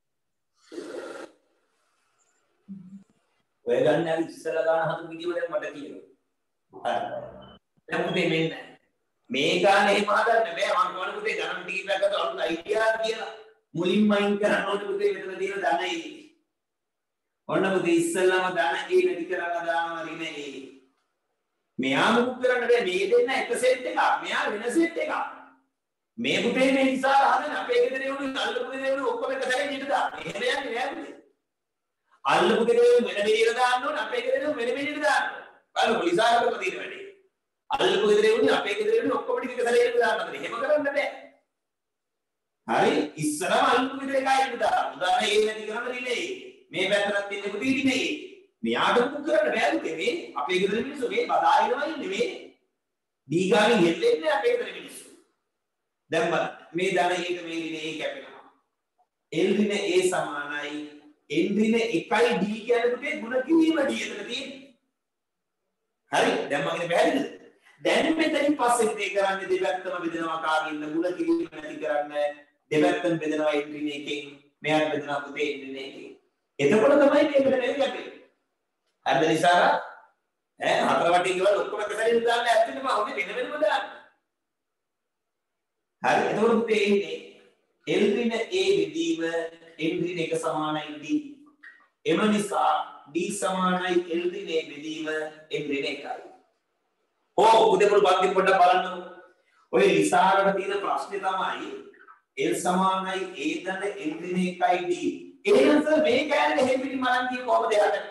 ඔය ගන්න ඇවි ඉස්සලා ගන්න හදු විදියම දැන් මට කියනවා හරි දැන් පුතේ මෙන්න මේ ගාන එහෙම හදන්න බෑ මම කියවන පුතේ ගණන් ටිකක් අතට අලුත් අයිඩියා කියලා මුලින්ම අයින් කරන්න ඕනේ පුතේ මෙතන තියෙන ධනයි ඔන්න පුතේ ඉස්සල්ලාම ධන ඒ නැති කරලා දානවා රිනේ මෙයා මුක් කරන්න බෑ මේ දෙන්න එක සෙට් එකක් මෙයා වෙන සෙට් එකක් මේ පුතේ මේ නිසා හදන අපේ ගෙදර එවුණු අල්ලපු ගෙදර එවුණු ඔක්කොම එක සැරේ ඉඳ දාන්න එහෙම යන්නේ නෑ පුතේ අල්ලපු ගෙදර වෙන මෙහෙට දාන්න ඕනේ අපේ ගෙදර වෙන මෙහෙට දාන්න බලමු ලිසාරට තියෙන වැඩේ අල්ලපු ගෙදර එවුණු අපේ ගෙදර එවුණු ඔක්කොම ටික එක සැරේ ඉඳ දාන්න බෑ එහෙම කරන්න බෑ හරි ඉස්සරම අල්ලපු විතර එකයි පුතා. උදාහරණ A නැති කරන්න රිලේ. මේ පැත්තට තියෙන පුතේ රිලේ. මෙයාට මුක් කරන්න බෑ පුතේ මේ අපේ ගෙදර මිනිස්සු මේ බදාගෙනම ඉන්නේ මේ. D ගානේ හෙල්ලෙන්නේ අපේ ගෙදර මිනිස්සු. දැන් බලන්න මේ ධන එක මේ රිලේ A කැපෙනවා. L රින A සමානයි N රින 1යි D කියන්නේ පුතේ ಗುಣ කිරීම D එතන තියෙන්නේ. හරි දැන් මගේ පැහැදිලිද? දැන් මෙතනින් පස්සේ මේ කරන්නේ දෙපැත්තම බෙදෙනවා කාගෙන්ද ಗುಣ කිරීම නැති කරන්නේ දෙපැත්තම බෙදනවා N රින එකෙන් මෙයාට බෙදනවා පුතේ N රින එකෙන්. එතකොට තමයි මේකට නෙවෙයි යන්නේ. හරිද නිසාර? හතර වටින් ගෙවල් ඔක්කොම එක සැරේ දාන්න ඇත්තටම ඔන්නේ වෙන වෙනම දාන්න. හරි එතකොට පුතේ ඉන්නේ L රින A බෙදීම N රින 1 සමානයි D. එම නිසා D සමානයි L රින A බෙදීම N රින 1යි. ඕ පුතේ පොඩ්ඩක් බලන්න. ඔය නිසාරට තියෙන ප්‍රශ්නේ තමයි L සමානයි A ධන N රින 1යි D. එහෙනම් සර් මේ කෑල්ලේ හැපිටි මරන් කිය කොහොමද එහාට?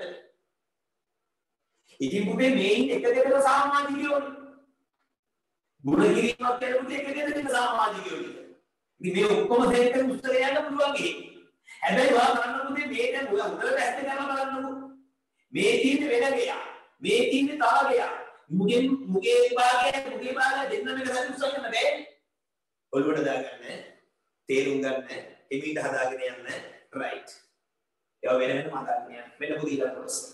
ඉතින් පුතේ මේ එක දෙකට සාමාජිකයෝනේ. ගුණ කිරීමක් කියන පුතේ එක දෙකට සාමාජිකයෝනේ. ඉතින් මේ ඔක්කොම සෙට් කරලා උත්තර යන්න පුළුවන් එහෙම. හැබැයි ඔයා බලන්න පුතේ මේ දැන් ඔයා හොඳට ඇස්ත කරලා බලන්නකෝ. මේ තියෙන්නේ වෙන ගියා. මේ තියෙන්නේ තව ගියා. මුගේ භාගය දෙන්න මේක හරි උස්සන්න බෑ. ඔළුවට දාගන්න. තේරුම් ගන්න. එමිට හදාගෙන යන්න. right. ඒවා වෙන වෙනම හදාගෙන යන්න. වෙන පුතේ ඊළඟ ප්‍රශ්න.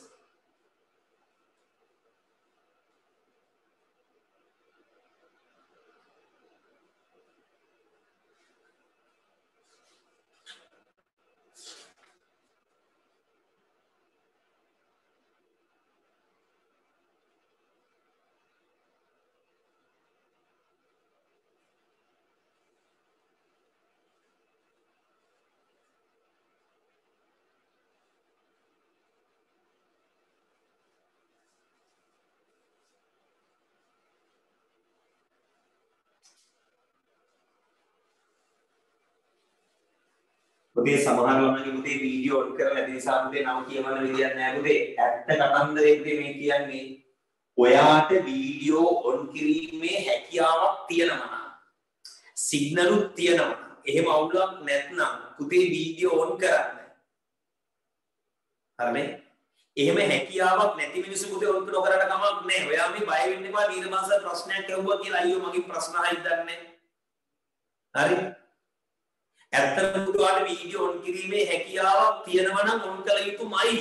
පුතේ සමහර ළමයිගේ පුතේ වීඩියෝ ඔන් කරලා නැති නිසා පුතේ නම කියවන්න විදියක් නැහැ පුතේ. ඇත්ත කතන්දරේ පුතේ මේ කියන්නේ ඔයාට වීඩියෝ ඔන් කිරීමේ හැකියාවක් තියෙනවා නම් සිග්නලුත් තියෙනවා. එහෙම අවුලක් නැත්නම් පුතේ වීඩියෝ ඔන් කරන්න. හරිනේ? එහෙම හැකියාවක් නැති මිනිස්සු පුතේ ඔන් නොකරට කමක් නැහැ. ඔයා මේ බය වෙන්න එපා ඊළඟ ප්‍රශ්නයක් ඇහුවා කියලා අයියෝ මගේ ප්‍රශ්න අහයි දන්නේ. හරි? ඇත්තටම පුතාට වීඩියෝ ඔන් කිරීමේ හැකියාවක් තියෙනවා නම් ඔන් කළ යුතුමයි.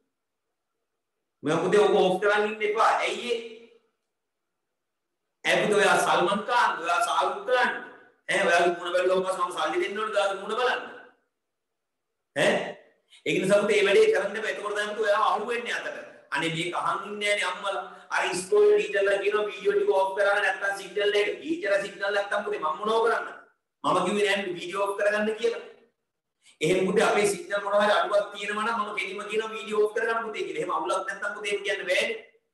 මම පුතේ ඔක ඔෆ් කරන් ඉන්න එපා. ඇයි ඒ? පුතේ ඔයා සල්මන් ખાන්, ඔයා ශාරුක් ખાන්, ඔයාගේ මුණ බැලුවම පස්සේ මම සල්ලි දෙන්න ඕනේ ඔයාගේ මුණ බලන්න. ඒක නිසා පුතේ මේ වැඩේ කරන්න බෑ. එතකොට තමයි පුතේ ඔයා අහු වෙන්නේ අතට. අනේ මේක අහන් ඉන්නේ නෑනේ අම්මලා. අර ඉස්කෝලේ ටීචර්ලා කියනවා වීඩියෝ ටික ඔෆ් කරන්න නැත්නම් සිග්නල් එක. ටීචර් සිග්නල් නැත්නම් පුතේ මම මොනව කරන්නේ? මම කිව්වේ නෑ වීඩියෝ ඔෆ් කරගන්න කියලා. එහෙනම් පුතේ අපේ සිග්නල් මොනවා හරි අඩුවක් තියෙනවා නම් මම කෙලින්ම කියනවා වීඩියෝ ඔෆ් කරගන්න පුතේ කියලා. එහෙම අවුලක් නැත්නම් පුතේ කියන්න බෑනේ.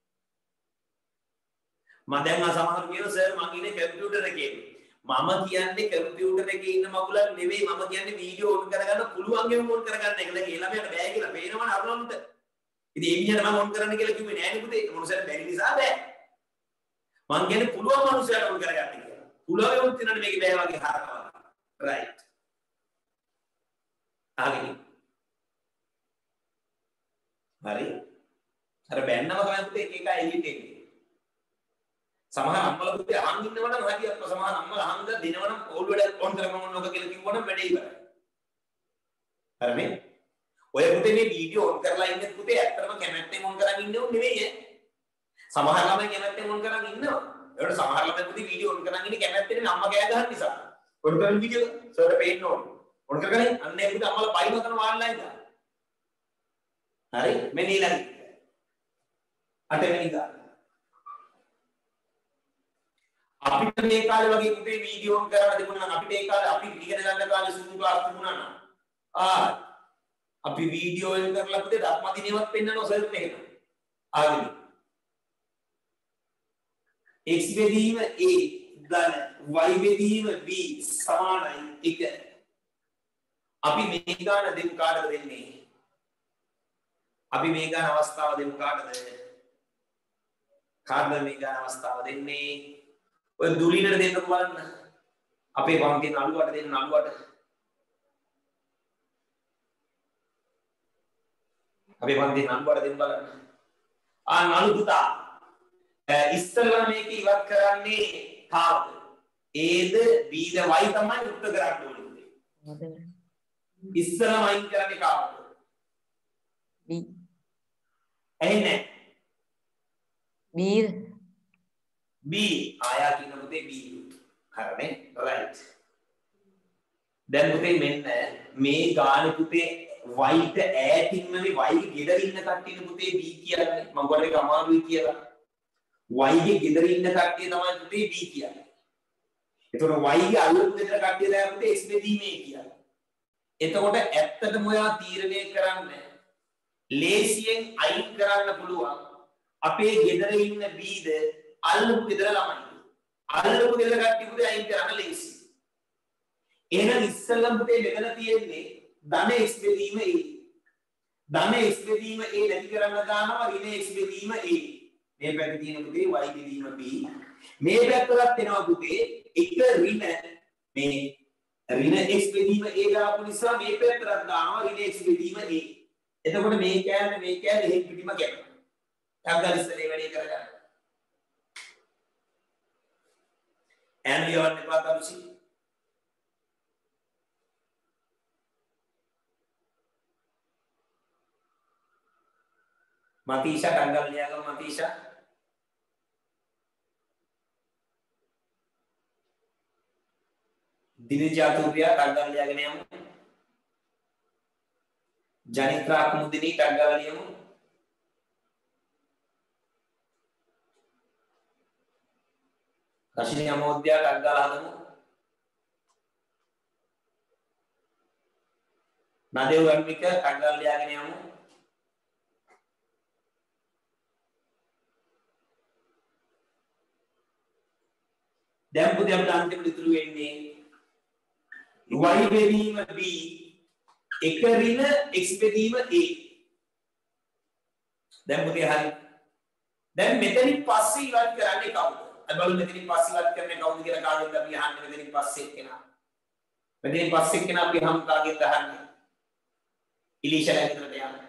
මම දැන් සමහරු කියනවා සර් මං ඉන්නේ කම්පියුටර් එකේ. මම කියන්නේ කම්පියුටර් එකේ ඉන්න මගුලක් නෙවෙයි. මම කියන්නේ වීඩියෝ ඔන් කරගන්න පුළුවන් ගෙම ඔන් කරගන්න එක. දැන් ඒ ළමයාට බෑ කියලා පේනවනේ අරුණුන්ට. ඉතින් ඒ මිනිහට මම ඔන් කරන්න කියලා කිව්වේ නෑනේ පුතේ. ඒ මොනසට බැරි නිසා බෑ. මං කියන්නේ පුළුවන් මනුස්සයට ඔන් කරගන්න කියලා. පුළුවන් වුත් වෙනනේ මේක බෑ වගේ හරනවා. right. ආගෙන. හරි. අර බැන්නම තමයි පුතේ එක එක එළියට එන්නේ. සමහර අම්මලා පුතේ අහන් ඉන්නවනම් හරියට සමහර අම්මලා අහන් දෙනවනම් ඕල් වැඩ ඔන් කරගන්න ඕනක කියලා කිව්වනම් වැඩේ ඉවරයි. හරිනේ? ඔය පුතේ මේ වීඩියෝ ඔන් කරලා ඉන්නේ පුතේ ඇත්තටම කැමැත්තෙන් ඔන් කරන් ඉන්නව නෙවෙයි. සමහර ළමයි කැමැත්තෙන් ඔන් කරන් ඉන්නවා. ඒකට සමහර ළමයි පුතේ වීඩියෝ ඔන් කරන් ඉන්නේ කැමැත්තෙන් අම්මා කෑ ගහන නිසා. ඔන් කරන් වීඩියෝ සර්ට පේන්න ඕනේ. ඔන් කරගන්නේ අන්න ඒ පුතේ අම්මලා බයින කරන වාල්ලා ඉඳලා. හරි? මෙන්න ඊළඟ. අටවෙනි දා. අපිට මේ කාලේ වගේ පුතේ වීඩියෝ ඔන් කරලා තිබුණා නම් අපිට ඒ කාලේ අපි ඉගෙන ගන්න කාලේ සුදු ක්ලාස් තිබුණා නම් අපි වීඩියෝ ඔන් කරලා පුතේ ධර්ම දිනේවත් පෙන්නනවා සර් මේකට. ආගෙන. x බෙදීම a ධන y බෙදීම b සමානයි 1. අපි මේ ගාන දෙමු කාටද දෙන්නේ? අපි මේ ගාන අවස්ථාව දෙමු කාටද? කාටද මේ ගාන අවස්ථාව දෙන්නේ? ඔය දුලිනට දෙන්නකො බලන්න. අපේ වම් තියෙන අලුවට දෙන්න අලුවට. අපි මන් දෙන්න නම්බර දෙන්න බලන්න. නළු පුතා ඉස්සෙල්ලා මේක ඉවත් කරන්නේ කාවද? Aද Bද Y තමයි උත්තර කරන්න ඕනේ. ඉස්සෙල්ලාම අයින් කරන්නේ කාවද? B. ඇහෙන්නේ B. B ආයා කියන පුතේ B. හරිනේ right. දැන් පුතේ මෙන්න මේ ගාන පුතේ y ට ඈතින්ම මේ y ගේ ගෙදර ඉන්න කට්ටියනේ පුතේ b කියන්නේ. මම ගොඩ එක අමාරුයි කියලා. y ගේ ගෙදර ඉන්න කට්ටිය තමයි පුතේ b කියන්නේ. එතකොට y ගේ අල්ලපු ගෙදර කට්ටිය තමයි පුතේ x බෙදීමේ කියන්නේ. එතකොට ඇත්තටම ඔයා තීරණය කරන්න ලේසියෙන් අයින් කරන්න පුළුවන් අපේ ගෙදර ඉන්න b ද අල්ලපු ගෙදර ළමයි. අල්ලපු ගෙදර කට්ටිය පුතේ අයින් කරන්න ලේසි. එහෙනම් ඉස්සෙල්ලම පුතේ මෙතන තියෙන්නේ ධන x බෙදීම a. ධන x බෙදීම a නැති කරන්න දානවා ඍණ x බෙදීම a. මේ පැත්තේ තියෙන පුතේ y බෙදීම b. මේ පැත්තට එනවා පුතේ එක ඍණ මේ ඍණ x බෙදීම a දාපු නිසා මේ පැත්තට දානවා ඍණ x බෙදීම a. එතකොට මේ කෑල්ල එහෙත් පිටිම කැපෙනවා. ටග්ගල් ඉස්සරේ වැඩේ කරගන්න. ඇන්ලියෝන් එපා තමසි. Matisha tanggal liaga Matisha. Dinija Turya tanggal liaga niyamu. Janitra Kumudini tanggal liamu. Kashini Amodya tanggal hadamu. Nadev Anmika tanggal liaga niyamu. දැන් පුතේ අපිට අන්තිමට ඉතුරු වෙන්නේ y බෙදීම b එක ඍණ x බෙදීම a. දැන් පුතේ හරි. දැන් මෙතනින් පස්සේ ඉවත් කරන්නේ කවුද? අපි බලමු මෙතනින් පස්සේ ඉවත් කරන්නේ කවුද කියලා කාගෙන්ද අපි අහන්නේ මෙතනින් පස්සේ එක්කෙනා. මෙතනින් පස්සේ එක්කෙනා අපි හම් කාගෙන්ද අහන්නේ? ඉලීෂා ලැබෙන්නට යනවා.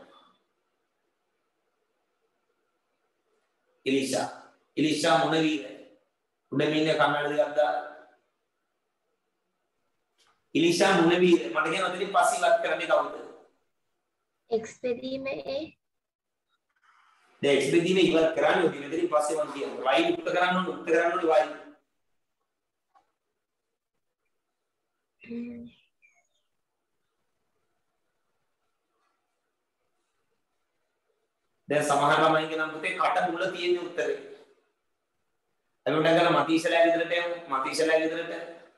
ඉලීෂා මොන වීද? උඩ මින්න කන්නඩ දෙකක් දාලා ඉලිෂා මුණවීර මට කියන ඔතනින් පස්සේ ඉවත් කරන්නේ කවුද? x බෙදීම a. දැන් x බෙදීම ඉවත් කරන්නේ ඔතන මෙතනින් පස්සේ මම කියනවා y උත්තර කරන්න ඕනේ y. දැන් සමහර ළමයින්ගේ නම් පුතේ කට මුල තියෙන උත්තරේ. අපි උඩ ගාලා මතීෂලා ගෙදරට යමු. මතීෂලා ගෙදරට.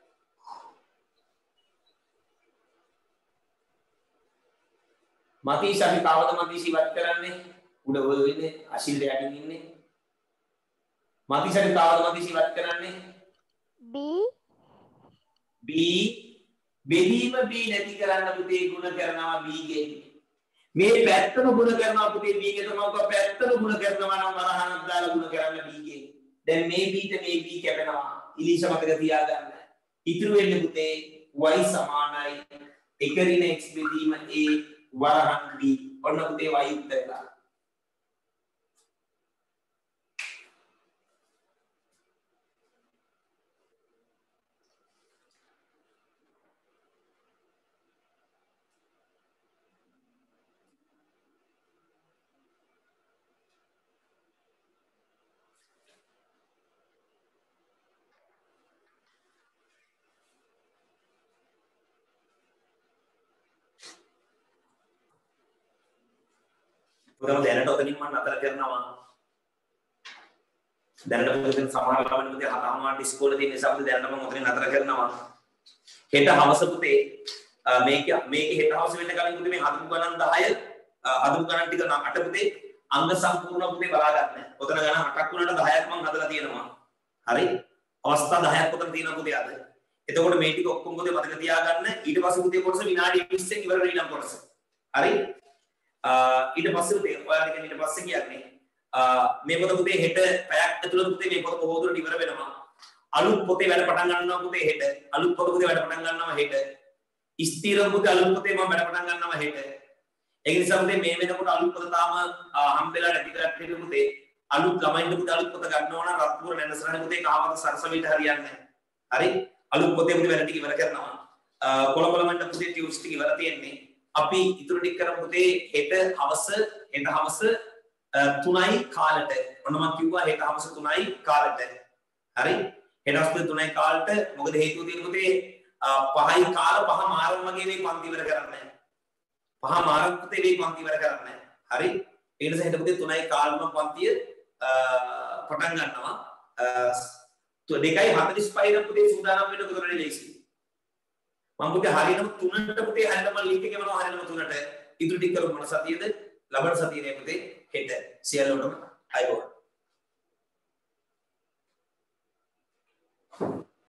මතීෂ අපි කවද මතීෂ ඉවත් කරන්නේ? උඩ ඔය ඉන්නේ අශිල්ද යටින් ඉන්නේ. මතීෂ අපි කවද මතීෂ ඉවත් කරන්නේ? b බෙදීම b නැති කරන්න පුතේ ගුණ කරනවා b ගෙන්. මේ පැත්තම ගුණ කරනවා පුතේ b ගේ තමයි ඔක පැත්තම ගුණ කරනවා නම් වරහණක් දාලා ගුණ කරන්න b ගෙන්. දැන් මේ b ට මේ b කැපෙනවා. ඉලීෂ මතක තියාගන්න. ඉතුරු වෙන්නේ පුතේ y සමානයි එක ඍණ x බෙදීම a වරහන් b. ඔන්න පුතේ y උත්තරලා. පුතේ දැනට ඔතනින් මම නතර කරනවා. දැනට පුතේ සමහර ළමයින් පුතේ හතමාට ඉස්කෝලේ තියෙන නිසා පුතේ දැනට මම ඔතනින් නතර කරනවා. හෙට හවස පුතේ මේක හෙට හවස වෙන්න කලින් පුතේ මේ හදපු ගණන් 10 හදපු ගණන් ටික 8 පුතේ අංග සම්පූර්ණ පුතේ බලා ගන්න. ඔතන ගණන් 8ක් වුණාට 10ක් මම හදලා තියෙනවා. හරි? අවස්ථා 10ක් උතන තියෙනවා පුතේ අද. එතකොට මේ ටික ඔක්කොම පුතේ මතක තියාගන්න. ඊට පස්සේ පුතේ කොටස විනාඩි 20න් ඉවර වෙයි නම් කොටස. හරි? ඊට පස්සේ පුතේ ඔයාලට ඊට පස්සේ කියන්නේ මේ පොත පුතේ හෙට පැයක් ඇතුළත පුතේ මේ පොත බොහෝ දුරට ඉවර වෙනවා. අලුත් පොතේ වැඩ පටන් ගන්නවා පුතේ හෙට. අලුත් පොත පුතේ වැඩ පටන් ගන්නවා හෙට. ස්ථිර පුතේ අලුත් පොතේ මම වැඩ පටන් ගන්නවා හෙට. ඒක නිසා පුතේ මේ වෙනකොට අලුත් පොත තාම හම්බෙලා නැති කට්ටියට පුතේ අලුත් ළමයින්ට පුතේ අලුත් පොත ගන්න ඕන නම් රත්පුර නැනසරණ පුතේ කහවත සරසවිට හරියන්නේ නැහැ. හරි අලුත් පොතේ පුතේ වැඩ ටික ඉවර කරනවා. කොළඹලමන්ට පුතේ ටියුස් ටික ඉවර තියෙන්නේ. අපි ඉතුරු ටික කරමු පුතේ හෙට හවස 3යි කාලට. ඔන්න මම කිව්වා හෙට හවස 3යි කාලට. හරි හෙට හවස 3යි කාලට මොකද හේතුව තියෙන පුතේ 5යි කාල 5 මාරම් වගේ මේ පන්ති ඉවර කරන්නේ. 5 මාරම් පුතේ මේ පන්ති ඉවර කරන්නේ. හරි ඒ නිසා හෙට පුතේ 3යි කාලම පන්තිය පටන් ගන්නවා. 2:45 නම් පුතේ සූදානම් වෙන්න කොතරම් ලේසි. මම පුතේ හරියටම 3ට පුතේ හැන්දම ලින්ක් එක යනවා හරියටම 3ට. ඉතුරු ටික කරමු මොන සතියේද? ලබන සතියේ පුතේ හෙට සියල්ලටම අයබෝවන්.